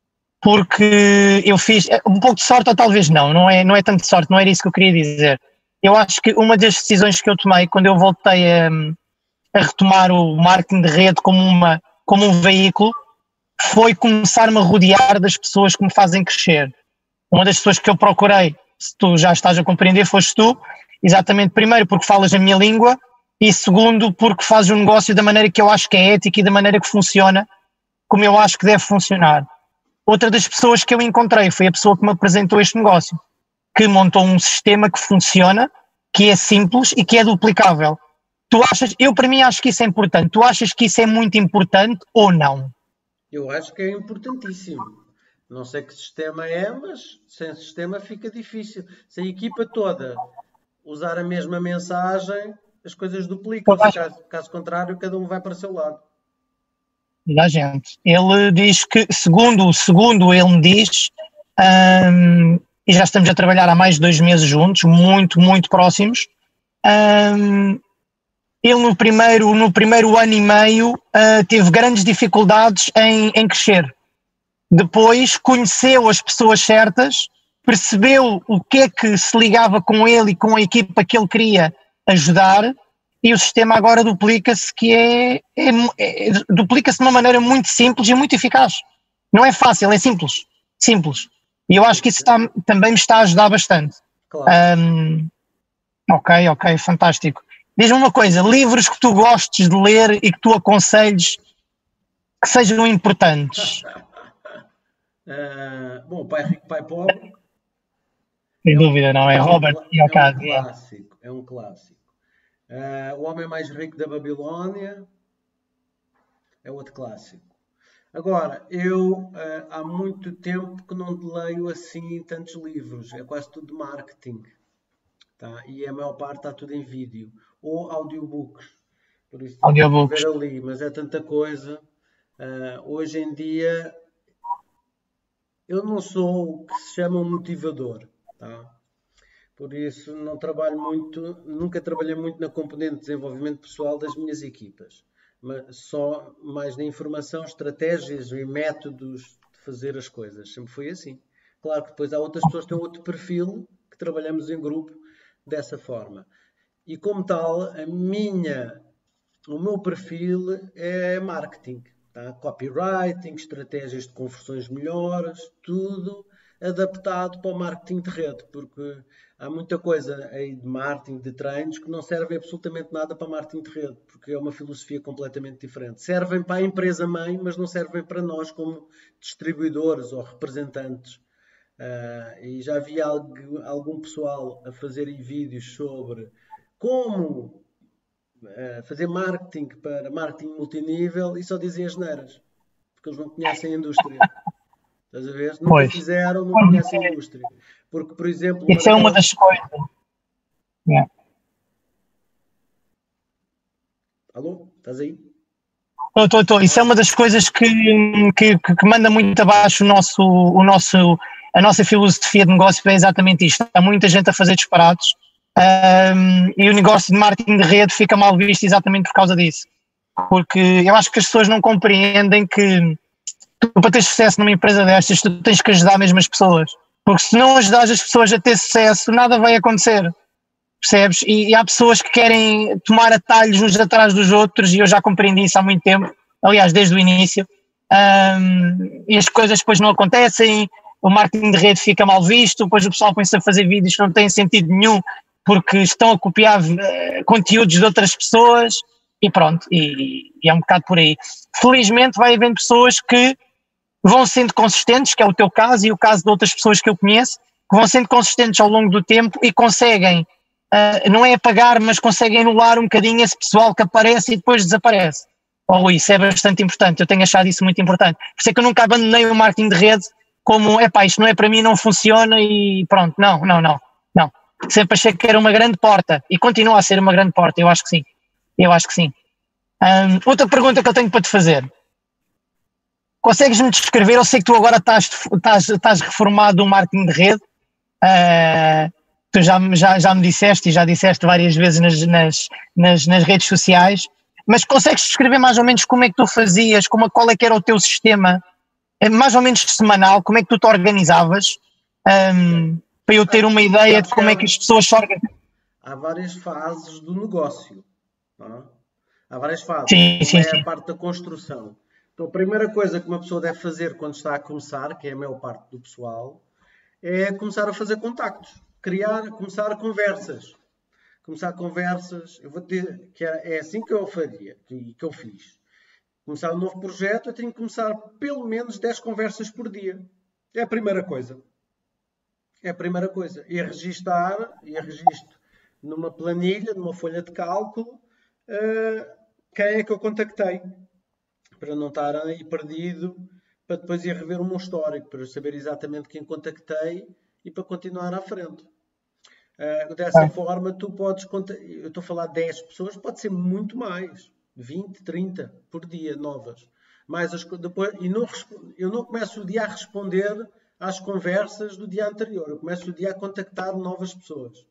Speaker 2: porque eu fiz um pouco de sorte, ou talvez não é tanto de sorte, não era isso que eu queria dizer. Eu acho que uma das decisões que eu tomei quando eu voltei a retomar o marketing de rede como um veículo foi começar-me a rodear das pessoas que me fazem crescer. Uma das pessoas que eu procurei, se tu já estás a compreender, foste tu, exatamente, primeiro porque falas a minha língua e segundo porque fazes um negócio da maneira que eu acho que é ética e da maneira que funciona, como eu acho que deve funcionar. Outra das pessoas que eu encontrei foi a pessoa que me apresentou este negócio, que montou um sistema que funciona, que é simples e que é duplicável. Eu para mim acho que isso é importante. Tu achas que isso é muito importante ou não?
Speaker 1: Eu acho que é importantíssimo. Não sei que sistema é, mas sem sistema fica difícil. Se a equipa toda usar a mesma mensagem, as coisas
Speaker 2: Toda
Speaker 1: duplicam-se.
Speaker 2: a gente.
Speaker 1: Caso contrário, cada um vai para o seu lado.
Speaker 2: Toda a gente. Ele diz que, segundo ele me diz, e já estamos a trabalhar há mais de 2 meses juntos, muito, muito próximos, ele no primeiro ano e meio teve grandes dificuldades em crescer. Depois conheceu as pessoas certas, percebeu o que é que se ligava com ele e com a equipa que ele queria ajudar, e o sistema agora duplica-se, duplica-se de uma maneira muito simples e muito eficaz. Não é fácil, é simples. Simples. E eu acho que isso também me está a ajudar bastante.
Speaker 1: Claro.
Speaker 2: Ok, fantástico. Diz-me uma coisa, livros que tu gostes de ler e que tu aconselhes que sejam importantes.
Speaker 1: Bom, Pai Rico, Pai Pobre
Speaker 2: Sem
Speaker 1: é um,
Speaker 2: dúvida, não é?
Speaker 1: é um,
Speaker 2: Robert
Speaker 1: cla- é um
Speaker 2: Kiyosaki.
Speaker 1: clássico. É um clássico. O Homem Mais Rico da Babilónia é outro clássico. Agora, eu há muito tempo que não leio assim tantos livros. É quase tudo de marketing. Tá? E a maior parte está tudo em vídeo. Ou audiobooks. Por isso tenho que
Speaker 2: Audiobooks.
Speaker 1: ver ali. Mas é tanta coisa. Hoje em dia eu não sou o que se chama um motivador, tá? Por isso não trabalho muito, nunca trabalhei muito na componente de desenvolvimento pessoal das minhas equipas, mas só mais na informação, estratégias e métodos de fazer as coisas. Sempre foi assim. Claro que depois há outras pessoas que têm outro perfil, que trabalhamos em grupo dessa forma. E como tal, o meu perfil é marketing, tá? Copywriting, estratégias de conversões melhores, tudo adaptado para o marketing de rede, porque há muita coisa aí de marketing, de treinos, que não serve absolutamente nada para marketing de rede, porque é uma filosofia completamente diferente. Servem para a empresa-mãe, mas não servem para nós como distribuidores ou representantes. E já vi algum pessoal a fazerem vídeos sobre como fazer marketing para marketing multinível e só dizem asneiras, porque eles não conhecem a indústria. Estás a ver? Nunca
Speaker 2: Pois.
Speaker 1: fizeram, não conhecem a indústria. Porque, por exemplo, uma
Speaker 2: Isso é uma
Speaker 1: daquelas.
Speaker 2: das coisas. Yeah.
Speaker 1: Alô? Estás aí?
Speaker 2: Isso é uma das coisas que manda muito abaixo a nossa filosofia de negócio, é exatamente isto. Há muita gente a fazer disparates, e o negócio de marketing de rede fica mal visto exatamente por causa disso. Porque eu acho que as pessoas não compreendem que tu, para ter sucesso numa empresa destas, tu tens que ajudar mesmo as pessoas. Porque se não ajudares as pessoas a ter sucesso, nada vai acontecer. Percebes? E há pessoas que querem tomar atalhos uns atrás dos outros, e eu já compreendi isso há muito tempo, aliás, desde o início, e as coisas depois não acontecem, o marketing de rede fica mal visto, depois o pessoal põe-se a fazer vídeos que não têm sentido nenhum, porque estão a copiar conteúdos de outras pessoas, e pronto, e é um bocado por aí. Felizmente vai havendo pessoas que vão sendo consistentes, que é o teu caso e o caso de outras pessoas que eu conheço, que vão sendo consistentes ao longo do tempo e conseguem, não é apagar, mas conseguem anular um bocadinho esse pessoal que aparece e depois desaparece. Isso é bastante importante, eu tenho achado isso muito importante. Por isso é que eu nunca abandonei o marketing de rede como, isto não é para mim, não funciona e pronto. Não. Sempre achei que era uma grande porta e continua a ser uma grande porta, eu acho que sim. Outra pergunta que eu tenho para te fazer. Consegues-me descrever, eu sei que tu agora estás reformado no marketing de rede, tu já me disseste e já disseste várias vezes nas redes sociais, mas consegues descrever mais ou menos como é que tu fazias, qual é que era o teu sistema, mais ou menos semanal, como é que tu te organizavas, para eu ter uma ideia de como é que as pessoas se organizam?
Speaker 1: Há várias fases do negócio, não é? Há várias fases.
Speaker 2: Sim.
Speaker 1: A parte da construção. Então, a primeira coisa que uma pessoa deve fazer quando está a começar, que é a maior parte do pessoal, é começar a fazer contactos, começar conversas. Eu vou te dizer que é assim que eu faria, que eu fiz. Começar um novo projeto, eu tenho que começar pelo menos 10 conversas por dia. É a primeira coisa. E registro numa planilha, numa folha de cálculo, quem é que eu contactei, para não estar aí perdido, para depois ir rever o meu histórico, para saber exatamente quem contactei e para continuar à frente. Dessa forma, tu podes eu estou a falar de 10 pessoas, pode ser muito mais, 20, 30 por dia, novas. Mas depois, eu não começo o dia a responder às conversas do dia anterior, eu começo o dia a contactar novas pessoas.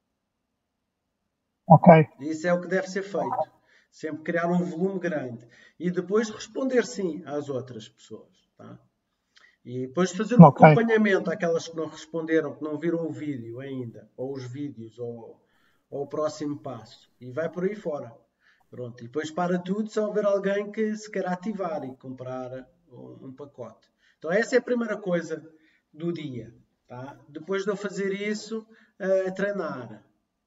Speaker 1: Isso é o que deve ser feito. Sempre criar um volume grande. E depois responder sim às outras pessoas. Tá? E depois fazer um acompanhamento àquelas que não responderam, que não viram o vídeo ainda, ou os vídeos, ou o próximo passo. E vai por aí fora. Pronto. E depois para tudo se houver alguém que se queira ativar e comprar um pacote. Então essa é a primeira coisa do dia. Tá? Depois de eu fazer isso, treinar.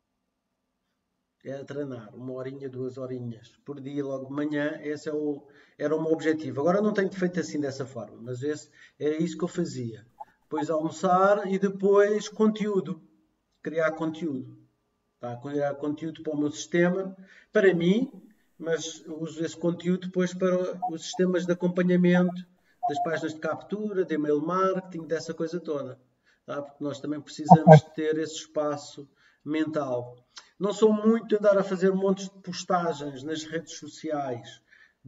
Speaker 1: Treinar 1 horinha, 2 horinhas por dia, logo de manhã. Esse era o meu objetivo. Agora não tenho feito assim dessa forma, mas era isso que eu fazia. Depois almoçar e depois conteúdo. Criar conteúdo. Tá? Criar conteúdo para o meu sistema, para mim, mas uso esse conteúdo depois para os sistemas de acompanhamento, das páginas de captura, de email marketing, dessa coisa toda. Tá? Porque nós também precisamos ter esse espaço mental. Não sou muito de andar a fazer montes de postagens nas redes sociais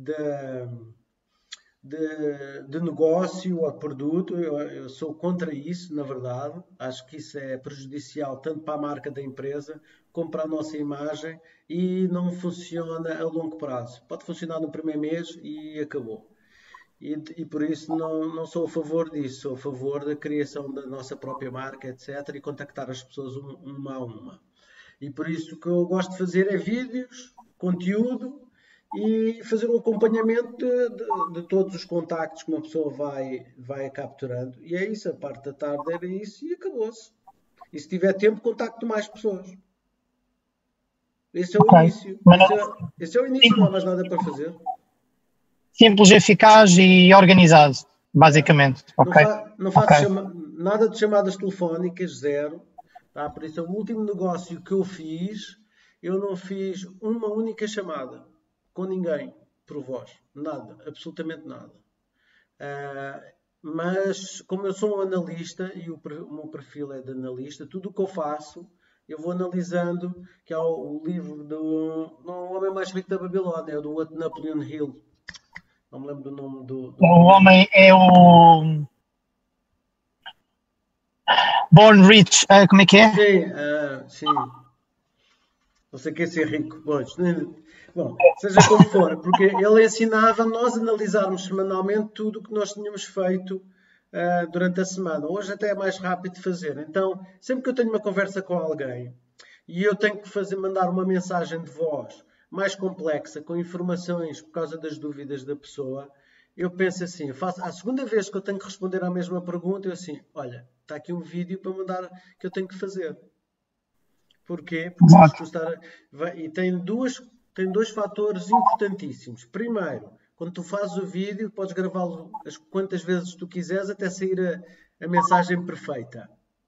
Speaker 1: de negócio ou de produto. Eu sou contra isso, na verdade. Acho que isso é prejudicial tanto para a marca da empresa como para a nossa imagem e não funciona a longo prazo. Pode funcionar no primeiro mês e acabou. E por isso não sou a favor disso. Sou a favor da criação da nossa própria marca, etc. E contactar as pessoas uma a uma. E por isso o que eu gosto de fazer é vídeos, conteúdo e fazer um acompanhamento de todos os contactos que uma pessoa vai capturando. E é isso, a parte da tarde era isso e acabou-se. E se tiver tempo, contacto mais pessoas. Esse é o início. Esse é o início, não há mais nada para fazer.
Speaker 2: Simples, eficaz e organizado, basicamente.
Speaker 1: Não faço nada de chamadas telefónicas, zero. Tá? Por isso, o último negócio que eu fiz, eu não fiz uma única chamada com ninguém por voz. Nada, absolutamente nada. Mas, como eu sou um analista e o meu perfil é de analista, tudo o que eu faço, eu vou analisando, que é o livro do Homem Mais Rico da Babilónia, do Napoleon Hill. Não me lembro do nome do
Speaker 2: O homem é o Born Rich, como é que é?
Speaker 1: Sim, sim. Não sei o que é ser rico. Pois, bom, seja como for, porque ele ensinava nós a analisarmos semanalmente tudo o que nós tínhamos feito durante a semana. Hoje até é mais rápido de fazer. Então, sempre que eu tenho uma conversa com alguém e eu tenho que mandar uma mensagem de voz mais complexa, com informações por causa das dúvidas da pessoa, eu penso assim, a segunda vez que eu tenho que responder à mesma pergunta, eu assim, olha, está aqui um vídeo para mandar que eu tenho que fazer. Porquê? Porque
Speaker 2: Exato.
Speaker 1: e tem dois fatores importantíssimos. Primeiro, quando tu fazes o vídeo, podes gravá-lo quantas vezes tu quiseres até sair a mensagem perfeita.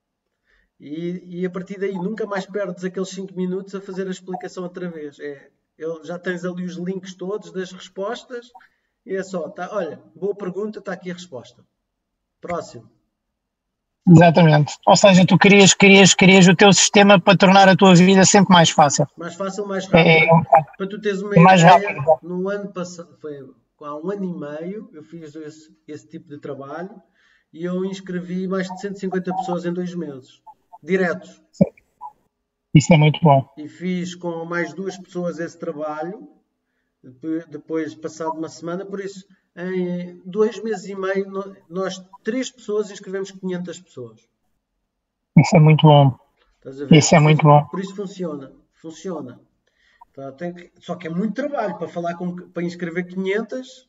Speaker 1: E a partir daí nunca mais perdes aqueles 5 minutos a fazer a explicação outra vez. Já tens ali os links todos das respostas e é só, olha, boa pergunta, está aqui a resposta. Próximo.
Speaker 2: Exatamente. Ou seja, tu querias o teu sistema para tornar a tua vida sempre mais fácil.
Speaker 1: Mais fácil, mais rápido. Para tu teres uma
Speaker 2: mais
Speaker 1: ideia,
Speaker 2: rápido.
Speaker 1: no ano passado, há um ano e meio, eu fiz esse tipo de trabalho e eu inscrevi mais de 150 pessoas em 2 meses. Diretos.
Speaker 2: Isso é muito bom.
Speaker 1: E fiz com mais 2 pessoas esse trabalho, depois passado uma semana, por isso em 2 meses e meio nós 3 pessoas inscrevemos 500 pessoas.
Speaker 2: Isso é muito bom.
Speaker 1: Estás a ver?
Speaker 2: Isso é muito bom.
Speaker 1: Por isso funciona. Tá, só que é muito trabalho para inscrever 500.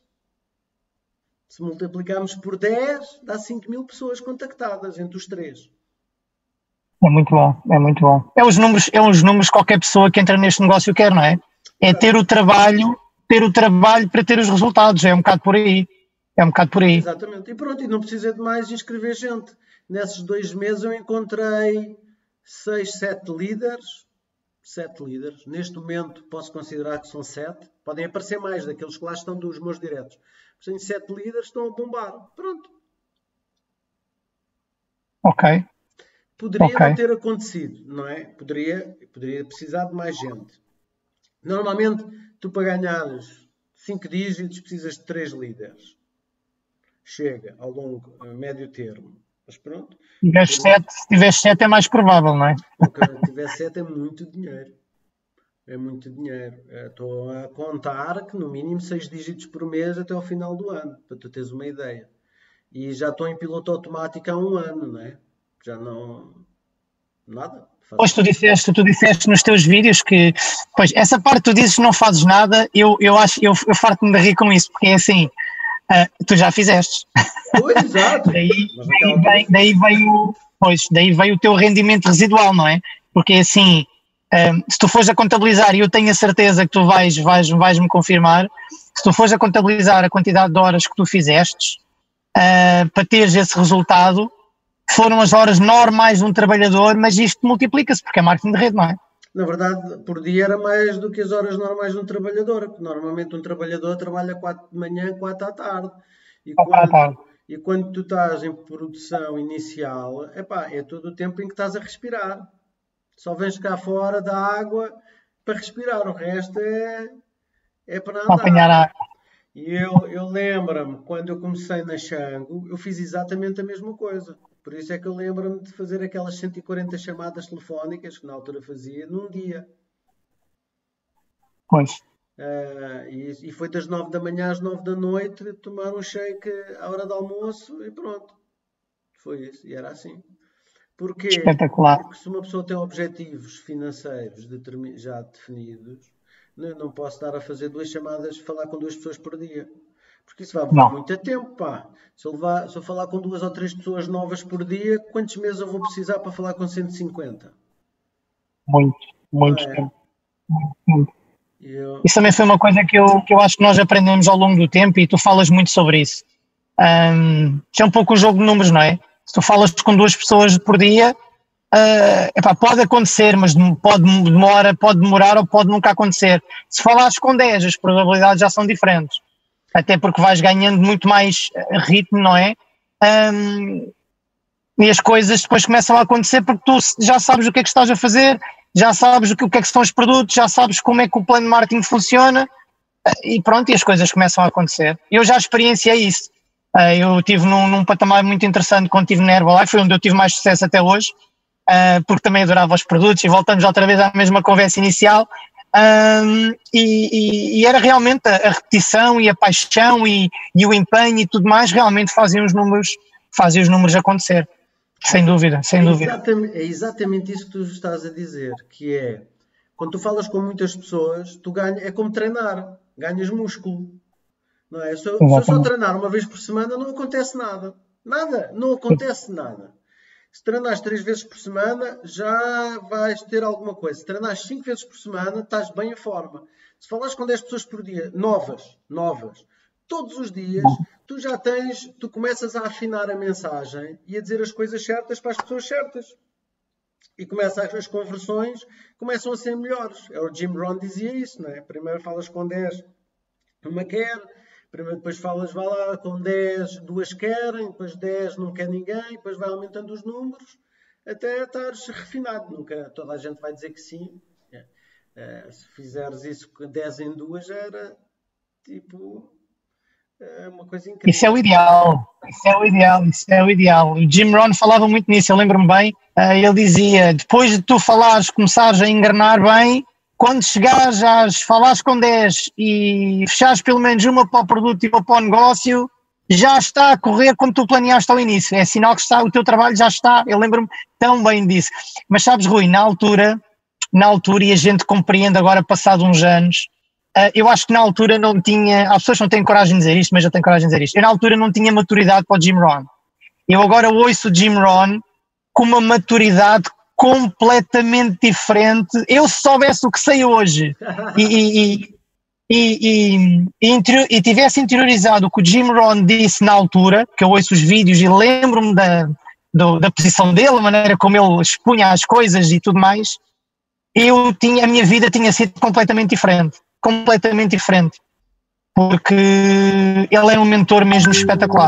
Speaker 1: Se multiplicarmos por 10, dá 5.000 pessoas contactadas entre os 3.
Speaker 2: É muito bom, é muito bom. É os números que qualquer pessoa que entra neste negócio quer, não é? É ter o trabalho para ter os resultados. É um bocado por aí.
Speaker 1: Exatamente. E pronto, e não precisa de mais inscrever gente. Nesses 2 meses eu encontrei 6, 7 líderes. 7 líderes. Neste momento posso considerar que são 7. Podem aparecer mais daqueles que lá estão dos meus diretos. Tenho 7 líderes, estão a bombar. Pronto.
Speaker 2: Ok.
Speaker 1: Poderia não ter acontecido, não é? Poderia precisar de mais gente. Normalmente, tu para ganhares 5 dígitos precisas de 3 líderes. Chega ao longo, a médio termo. Mas pronto.
Speaker 2: Se tiveres 7 é mais provável, não é?
Speaker 1: Se tiver 7 é muito dinheiro. É muito dinheiro. Estou a contar que no mínimo 6 dígitos por mês até ao final do ano, para tu teres uma ideia. E já estou em piloto automático há 1 ano, não é? Já não... Nada.
Speaker 2: Pois tu disseste nos teus vídeos que... Pois, essa parte tu dizes que não fazes nada, eu farto-me de rir com isso, porque é assim, tu já fizeste.
Speaker 1: Pois, exato.
Speaker 2: daí veio o teu rendimento residual, não é? Porque é assim... se tu fores a contabilizar, e eu tenho a certeza que tu vais-me confirmar, se tu fores a contabilizar a quantidade de horas que tu fizeste para teres esse resultado, foram as horas normais de um trabalhador, mas isto multiplica-se porque é marketing de rede, não é?
Speaker 1: Na verdade, por dia era mais do que as horas normais de um trabalhador, porque normalmente um trabalhador trabalha 4 de manhã, 4 à tarde. E quando tu estás em produção inicial, é todo o tempo em que estás a respirar. Só vens cá fora da água para respirar, o resto é para andar.
Speaker 2: Apanhar água.
Speaker 1: E eu lembro-me, quando eu comecei na Xango, eu fiz exatamente a mesma coisa. Por isso é que eu lembro-me de fazer aquelas 140 chamadas telefónicas, que na altura fazia, num dia.
Speaker 2: Pois.
Speaker 1: E foi das 9 da manhã às 9 da noite, tomar um shake à hora do almoço e pronto. Foi isso, e era assim. Porquê?
Speaker 2: Espetacular.
Speaker 1: Porque se uma pessoa tem objetivos financeiros já definidos, não posso estar a fazer 2 chamadas, falar com 2 pessoas por dia. Porque isso vai levar muito tempo, pá. Se eu falar com 2 ou 3 pessoas novas por dia, quantos meses eu vou precisar para falar com 150?
Speaker 2: Muito tempo. Muito. Isso também foi uma coisa que eu acho que nós aprendemos ao longo do tempo e tu falas muito sobre isso. É um pouco o jogo de números, não é? Se tu falas com 2 pessoas por dia, pode acontecer, mas pode demorar ou pode nunca acontecer. Se falares com 10, as probabilidades já são diferentes. Até porque vais ganhando muito mais ritmo, não é? E as coisas depois começam a acontecer porque tu já sabes o que é que estás a fazer, já sabes o que é que são os produtos, já sabes como é que o plano de marketing funciona e pronto, e as coisas começam a acontecer. Eu já experienciei isso. Eu estive num patamar muito interessante quando estive na Herbalife, foi onde eu tive mais sucesso até hoje, porque também adorava os produtos, e voltamos outra vez à mesma conversa inicial. E era realmente a repetição e a paixão e o empenho e tudo mais realmente fazem os números acontecer, sem dúvida, sem dúvida.
Speaker 1: É exatamente isso que tu estás a dizer, que é, quando tu falas com muitas pessoas, é como treinar, ganhas músculo, não é? Se eu só treinar uma vez por semana, não acontece nada, não acontece nada. Se treinares 3 vezes por semana, já vais ter alguma coisa. Se treinares 5 vezes por semana, estás bem em forma. Se falares com 10 pessoas por dia, novas, todos os dias, tu começas a afinar a mensagem e a dizer as coisas certas para as pessoas certas. E as conversões começam a ser melhores. O Jim Rohn dizia isso, não é? Primeiro falas com 10, uma quer. Depois falas, vai lá, com 10, 2 querem, depois 10 não quer ninguém, depois vai aumentando os números até estares refinado. Nunca toda a gente vai dizer que sim. Se fizeres isso com 10 em 2, era tipo uma coisa incrível.
Speaker 2: Isso é o ideal. O Jim Rohn falava muito nisso, eu lembro-me bem. Ele dizia, depois de tu começares a engrenar bem, quando chegares falares com 10 e fechares pelo menos uma para o produto e uma para o negócio, já está a correr como tu planeaste ao início. É sinal que o teu trabalho já está. Eu lembro-me tão bem disso. Mas sabes, Rui, na altura, e a gente compreende agora, passado uns anos, eu acho que na altura não tinha, as pessoas não têm coragem de dizer isto, mas eu tenho coragem de dizer isto. Eu na altura não tinha maturidade para o Jim Rohn. Eu agora ouço o Jim Rohn com uma maturidade completamente diferente. Eu, se soubesse o que sei hoje e tivesse interiorizado o que o Jim Rohn disse na altura, que eu ouço os vídeos e lembro-me da posição dele, a maneira como ele expunha as coisas e tudo mais, a minha vida tinha sido completamente diferente, porque ele é um mentor mesmo espetacular,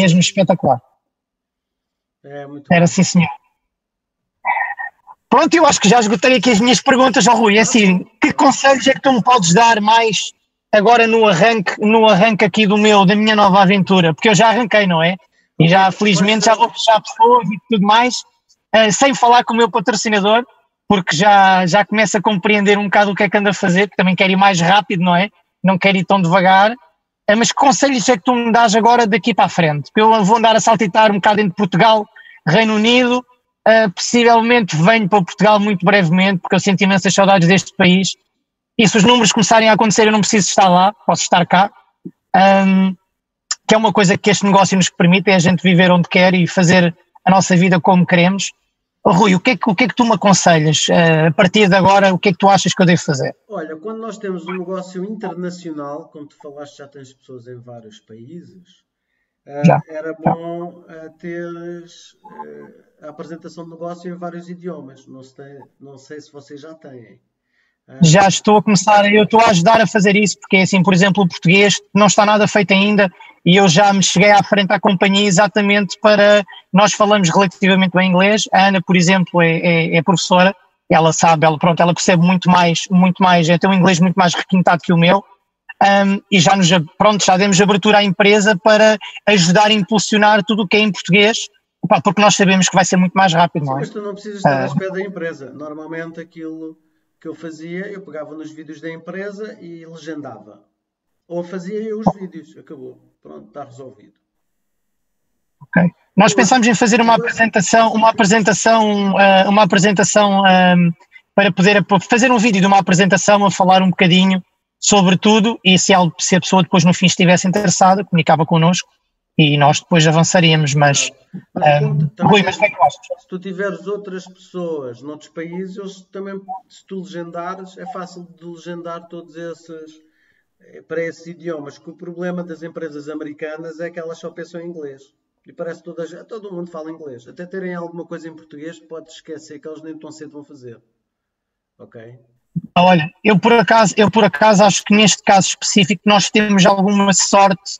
Speaker 2: Era sim, senhor. Pronto, eu acho que já esgotei aqui as minhas perguntas ao Rui. É assim, que conselhos é que tu me podes dar mais agora no arranque aqui da minha nova aventura? Porque eu já arranquei, não é? E já, felizmente, já vou fechar pessoas e tudo mais, sem falar com o meu patrocinador, porque já começo a compreender um bocado o que é que ando a fazer, porque também quero ir mais rápido, não é? Não quero ir tão devagar. Mas que conselhos é que tu me dás agora daqui para a frente? Porque eu vou andar a saltitar um bocado entre Portugal, Reino Unido. Possivelmente venho para Portugal muito brevemente, porque eu sinto imensas saudades deste país, e se os números começarem a acontecer eu não preciso estar lá, posso estar cá, que é uma coisa que este negócio nos permite, é a gente viver onde quer e fazer a nossa vida como queremos. Rui, o que é que tu me aconselhas? A partir de agora, o que é que tu achas que eu devo fazer?
Speaker 1: Olha, quando nós temos um negócio internacional, como tu falaste, já tens pessoas em vários países, era bom teres a apresentação de negócio em vários idiomas. Não sei se vocês já têm.
Speaker 2: Já estou a começar, eu estou a ajudar a fazer isso, porque assim, por exemplo, o português não está nada feito ainda e eu já me cheguei à frente à companhia exatamente para, nós falamos relativamente bem inglês, a Ana, por exemplo, é professora, ela sabe, ela percebe muito mais, tem um inglês muito mais requintado que o meu. E já demos abertura à empresa para ajudar a impulsionar tudo o que é em português, porque nós sabemos que vai ser muito mais rápido, não é?
Speaker 1: Mas tu não precisas estar à espera da empresa. Normalmente aquilo que eu fazia, eu pegava nos vídeos da empresa e legendava. Ou fazia eu os vídeos, acabou. Pronto, está resolvido.
Speaker 2: Ok. Nós pensamos em fazer uma apresentação para poder fazer um vídeo de uma apresentação a falar um bocadinho sobre tudo, e se a pessoa depois no fim estivesse interessada, comunicava connosco e nós depois avançaríamos, mas Rui, mas o que é que tu achas?
Speaker 1: Se tu tiveres outras pessoas noutros países, eles também, se tu legendares, é fácil de legendar todos esses para esses idiomas, que o problema das empresas americanas é que elas só pensam em inglês e parece que todo mundo fala inglês, até terem alguma coisa em português podes esquecer que eles nem tão cedo vão fazer, ok?
Speaker 2: Olha, eu por acaso acho que neste caso específico nós temos alguma sorte,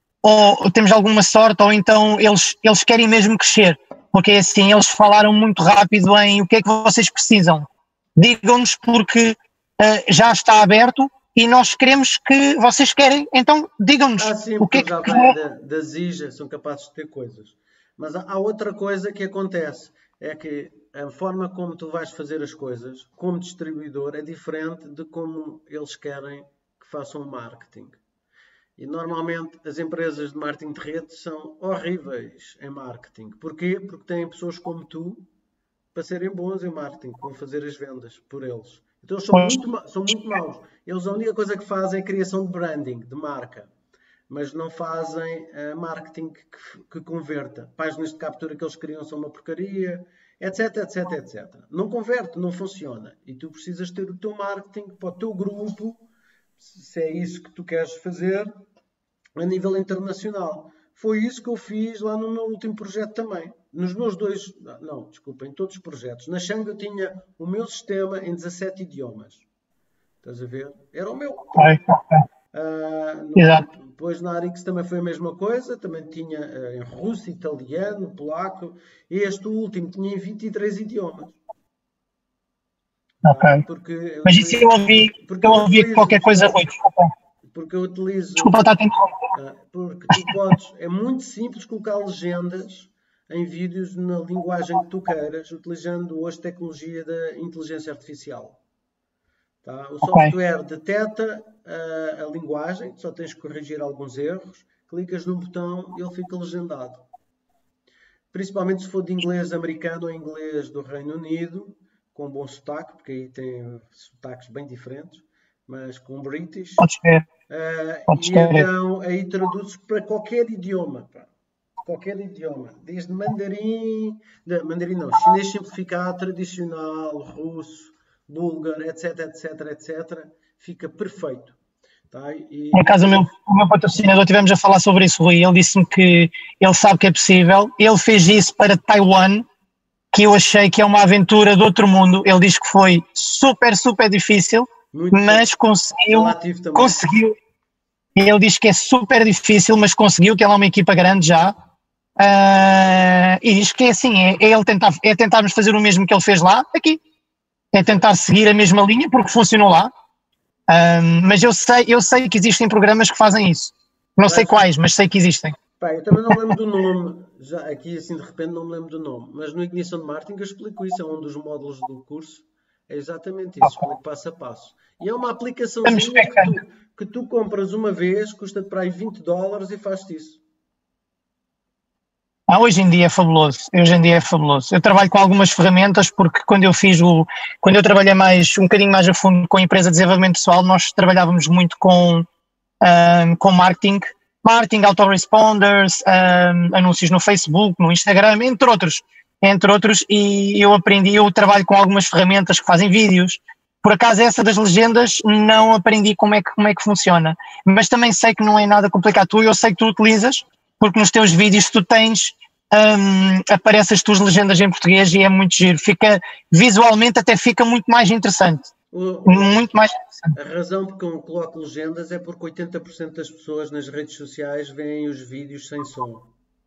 Speaker 2: ou então eles querem mesmo crescer, porque assim, eles falaram muito rápido em o que é que vocês precisam, digam-nos porque já está aberto, e nós queremos que vocês querem, então digam-nos
Speaker 1: sim,
Speaker 2: o que é que...
Speaker 1: já vem da Zija, são capazes de ter coisas. Mas há outra coisa que acontece, é que a forma como tu vais fazer as coisas, como distribuidor, é diferente de como eles querem que façam marketing. E normalmente as empresas de marketing de rede são horríveis em marketing. Porquê? Porque têm pessoas como tu para serem bons em marketing, vão fazer as vendas por eles. Então eles são muito maus. Eles a única coisa que fazem é a criação de branding, de marca. Mas não fazem marketing que converta. Páginas de captura que eles criam são uma porcaria, etc, etc, etc. Não converte, não funciona. E tu precisas ter o teu marketing para o teu grupo, se é isso que tu queres fazer, a nível internacional. Foi isso que eu fiz lá no meu último projeto também. Nos meus dois, não, desculpa, em todos os projetos. Na Xanga eu tinha o meu sistema em 17 idiomas. Estás a ver? Era o meu. Depois na Arix também foi a mesma coisa, também tinha em russo, italiano, polaco. Este último tinha em 23 idiomas.
Speaker 2: Ok. Mas isso eu ouvi qualquer coisa ruim.
Speaker 1: Porque eu utilizo.
Speaker 2: Desculpa, está atento.
Speaker 1: Porque tu podes. É muito simples colocar legendas em vídeos na linguagem que tu queiras, utilizando hoje tecnologia da inteligência artificial. Tá? O software detecta a linguagem, só tens que corrigir alguns erros, clicas no botão e ele fica legendado. Principalmente se for de inglês americano ou inglês do Reino Unido, com bom sotaque, porque aí tem sotaques bem diferentes, mas com British.
Speaker 2: Podes ver.
Speaker 1: Então aí traduz para qualquer idioma. Qualquer idioma. Desde mandarim não, chinês simplificado, tradicional, russo, búlgaro, etc, etc, etc. Fica perfeito. Tá?
Speaker 2: Por acaso o meu patrocinador, estivemos a falar sobre isso, Rui, ele disse-me que ele sabe que é possível, ele fez isso para Taiwan, que eu achei que é uma aventura de outro mundo. Ele diz que foi super, super difícil, mas conseguiu. E ele diz que é super difícil, mas conseguiu, que ela é uma equipa grande já. E diz que é assim, é tentarmos fazer o mesmo que ele fez lá, aqui. É tentar seguir a mesma linha, porque funcionou lá. Mas eu sei que existem programas que fazem isso. Não sei quais, mas sei que existem.
Speaker 1: Eu também não me lembro do nome, já aqui assim de repente não me lembro do nome, mas no Ignição de Marketing eu explico isso, é um dos módulos do curso, é exatamente isso, explico passo a passo. E é uma aplicaçãozinha que tu compras uma vez, custa-te para aí $20 e fazes isso.
Speaker 2: Hoje em dia é fabuloso, Eu trabalho com algumas ferramentas porque quando eu trabalhei um bocadinho mais a fundo com a empresa de desenvolvimento pessoal, nós trabalhávamos muito com marketing, autoresponders, anúncios no Facebook, no Instagram, entre outros, e eu trabalho com algumas ferramentas que fazem vídeos. Por acaso essa das legendas não aprendi como é que funciona, mas também sei que não é nada complicado. Eu sei que tu utilizas, porque nos teus vídeos tu tens, aparecem as tuas legendas em português e é muito giro, visualmente até fica muito mais interessante. Muito mais interessante.
Speaker 1: A razão porque eu coloco legendas é porque 80% das pessoas nas redes sociais veem os vídeos sem som.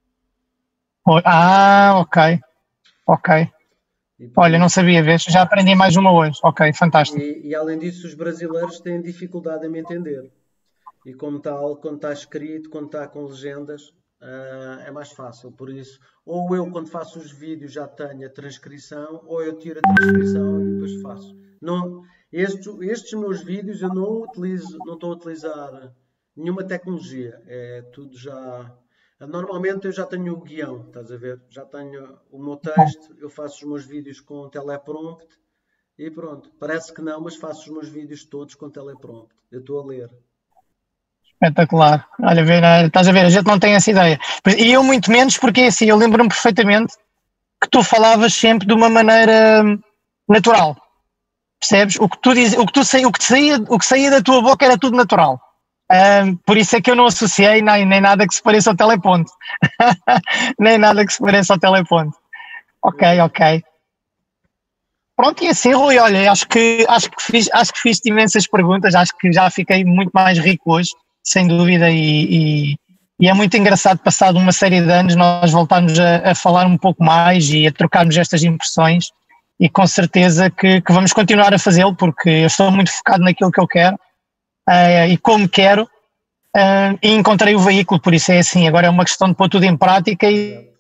Speaker 2: Ok. Olha, não sabia, vês? Já aprendi mais uma hoje. Ok, fantástico.
Speaker 1: E além disso, os brasileiros têm dificuldade em me entender. E como tal, quando está escrito, quando está com legendas, é mais fácil. Por isso, ou eu quando faço os vídeos já tenho a transcrição, ou eu tiro a transcrição e depois faço. Não, estes meus vídeos eu não estou a utilizar nenhuma tecnologia. É tudo já... Normalmente eu já tenho o guião, estás a ver? Já tenho o meu texto, eu faço os meus vídeos com teleprompter e pronto. Parece que não, mas faço os meus vídeos todos com teleprompter. Eu estou a ler.
Speaker 2: Espetacular. Olha, estás a ver, a gente não tem essa ideia. E eu muito menos, porque assim, eu lembro-me perfeitamente que tu falavas sempre de uma maneira natural. Percebes? O que saía da tua boca era tudo natural. Por isso é que eu não associei nem nada que se pareça ao teleponto. Nem nada que se pareça ao teleponto. Ok. Pronto, e assim, Rui, olha, acho que fiz-te imensas perguntas, acho que já fiquei muito mais rico hoje, sem dúvida, e é muito engraçado, passado uma série de anos, nós voltarmos a falar um pouco mais e a trocarmos estas impressões, e com certeza que vamos continuar a fazê-lo, porque eu estou muito focado naquilo que eu quero. e como quero, e encontrei o veículo, por isso é assim, agora é uma questão de pôr tudo em prática e...
Speaker 1: Exato.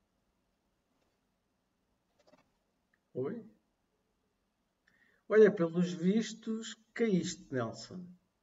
Speaker 1: Oi? Olha, pelos vistos, caíste, Nelson.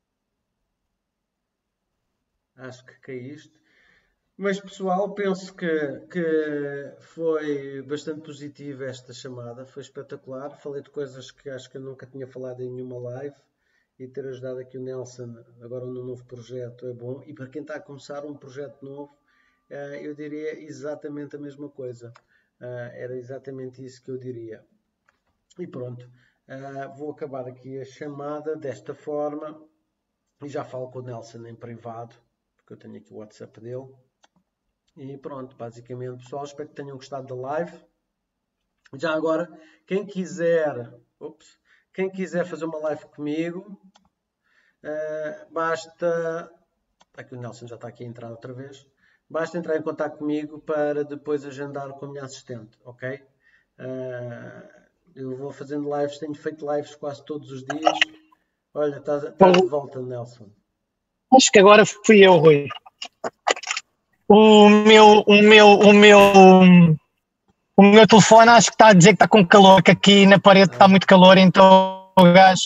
Speaker 1: Acho que caíste. Mas, pessoal, penso que foi bastante positiva esta chamada, foi espetacular. Falei de coisas que acho que eu nunca tinha falado em nenhuma live e ter ajudado aqui o Nelson agora no novo projeto é bom. E para quem está a começar um projeto novo, eu diria exatamente a mesma coisa. Era exatamente isso que eu diria. E pronto, vou acabar aqui a chamada desta forma e já falo com o Nelson em privado, porque eu tenho aqui o WhatsApp dele. E pronto, basicamente, pessoal, espero que tenham gostado da live. Já agora, quem quiser fazer uma live comigo, basta... Aqui o Nelson já está aqui a entrar outra vez. Basta entrar em contato comigo para depois agendar com a minha assistente, ok? Eu vou fazendo lives, tenho feito lives quase todos os dias. Olha, estás de volta, Nelson.
Speaker 2: Acho que agora fui eu, Rui. O meu telefone acho que está a dizer que está com calor, que aqui na parede está muito calor, então o gajo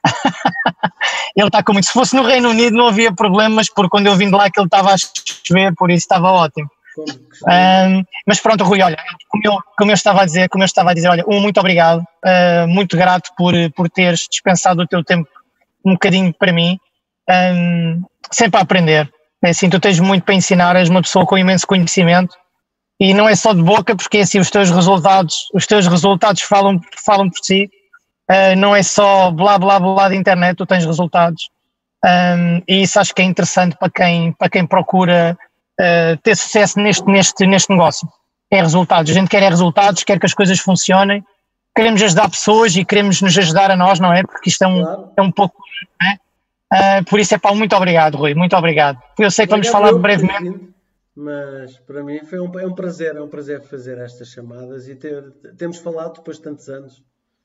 Speaker 2: ele está com muito. Se fosse no Reino Unido não havia problemas, porque quando eu vim de lá que ele estava a chover, por isso estava ótimo. Mas pronto, Rui, olha, como eu estava a dizer, olha, muito obrigado, muito grato por teres dispensado o teu tempo um bocadinho para mim, sempre a aprender. É assim, tu tens muito para ensinar, és uma pessoa com imenso conhecimento e não é só de boca, porque é assim, os teus resultados falam por si, não é só blá blá blá de internet, tu tens resultados, e isso acho que é interessante para quem procura ter sucesso neste negócio. É resultados, a gente quer resultados, quer que as coisas funcionem, queremos ajudar pessoas e queremos nos ajudar a nós, não é? Porque isto é um pouco, não é? Por isso muito obrigado, Rui, muito obrigado. Eu sei que vamos falar brevemente.
Speaker 1: Mas para mim é um prazer fazer estas chamadas e termos falado depois de tantos anos.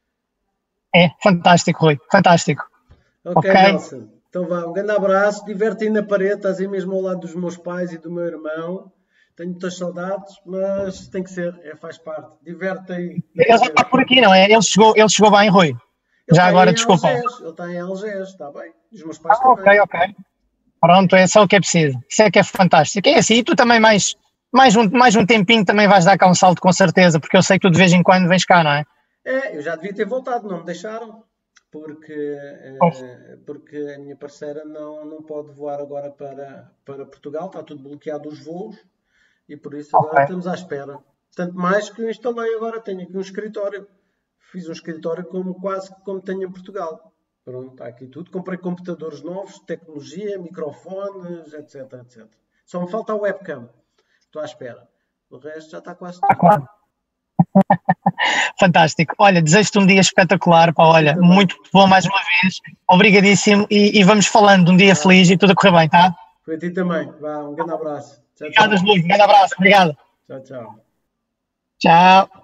Speaker 2: É, fantástico, Rui, fantástico.
Speaker 1: Ok, Nelson, então vá, um grande abraço, diverte aí na parede, estás aí mesmo ao lado dos meus pais e do meu irmão. Tenho muitas saudades, mas tem que ser, faz parte. Diverte aí.
Speaker 2: Ele já está por aqui, não é? Ele chegou bem, Rui. Já agora, desculpa.
Speaker 1: Ele está em Algés, está bem. Os meus pais também.
Speaker 2: Ok. Pronto, é só o que é preciso. Isso é que é fantástico. É assim, e tu também mais um tempinho também vais dar cá um salto, com certeza, porque eu sei que tu de vez em quando vens cá, não é?
Speaker 1: Eu já devia ter voltado, não me deixaram, porque a minha parceira não pode voar agora para Portugal, está tudo bloqueado os voos, e por isso agora estamos à espera. Tanto mais que eu instalei agora, tenho aqui um escritório. Fiz um escritório quase como tenho em Portugal. Pronto, está aqui tudo. Comprei computadores novos, tecnologia, microfones, etc. Só me falta a webcam. Estou à espera. O resto já está quase tudo.
Speaker 2: Claro. Fantástico. Olha, desejo-te um dia espetacular. Olha, muito bom mais uma vez. Obrigadíssimo e vamos falando de um dia feliz e tudo a correr bem, tá?
Speaker 1: Foi a ti também. Vá, um grande abraço.
Speaker 2: Obrigado, Luís. Um grande abraço. Obrigado.
Speaker 1: Tchau.
Speaker 2: Tchau.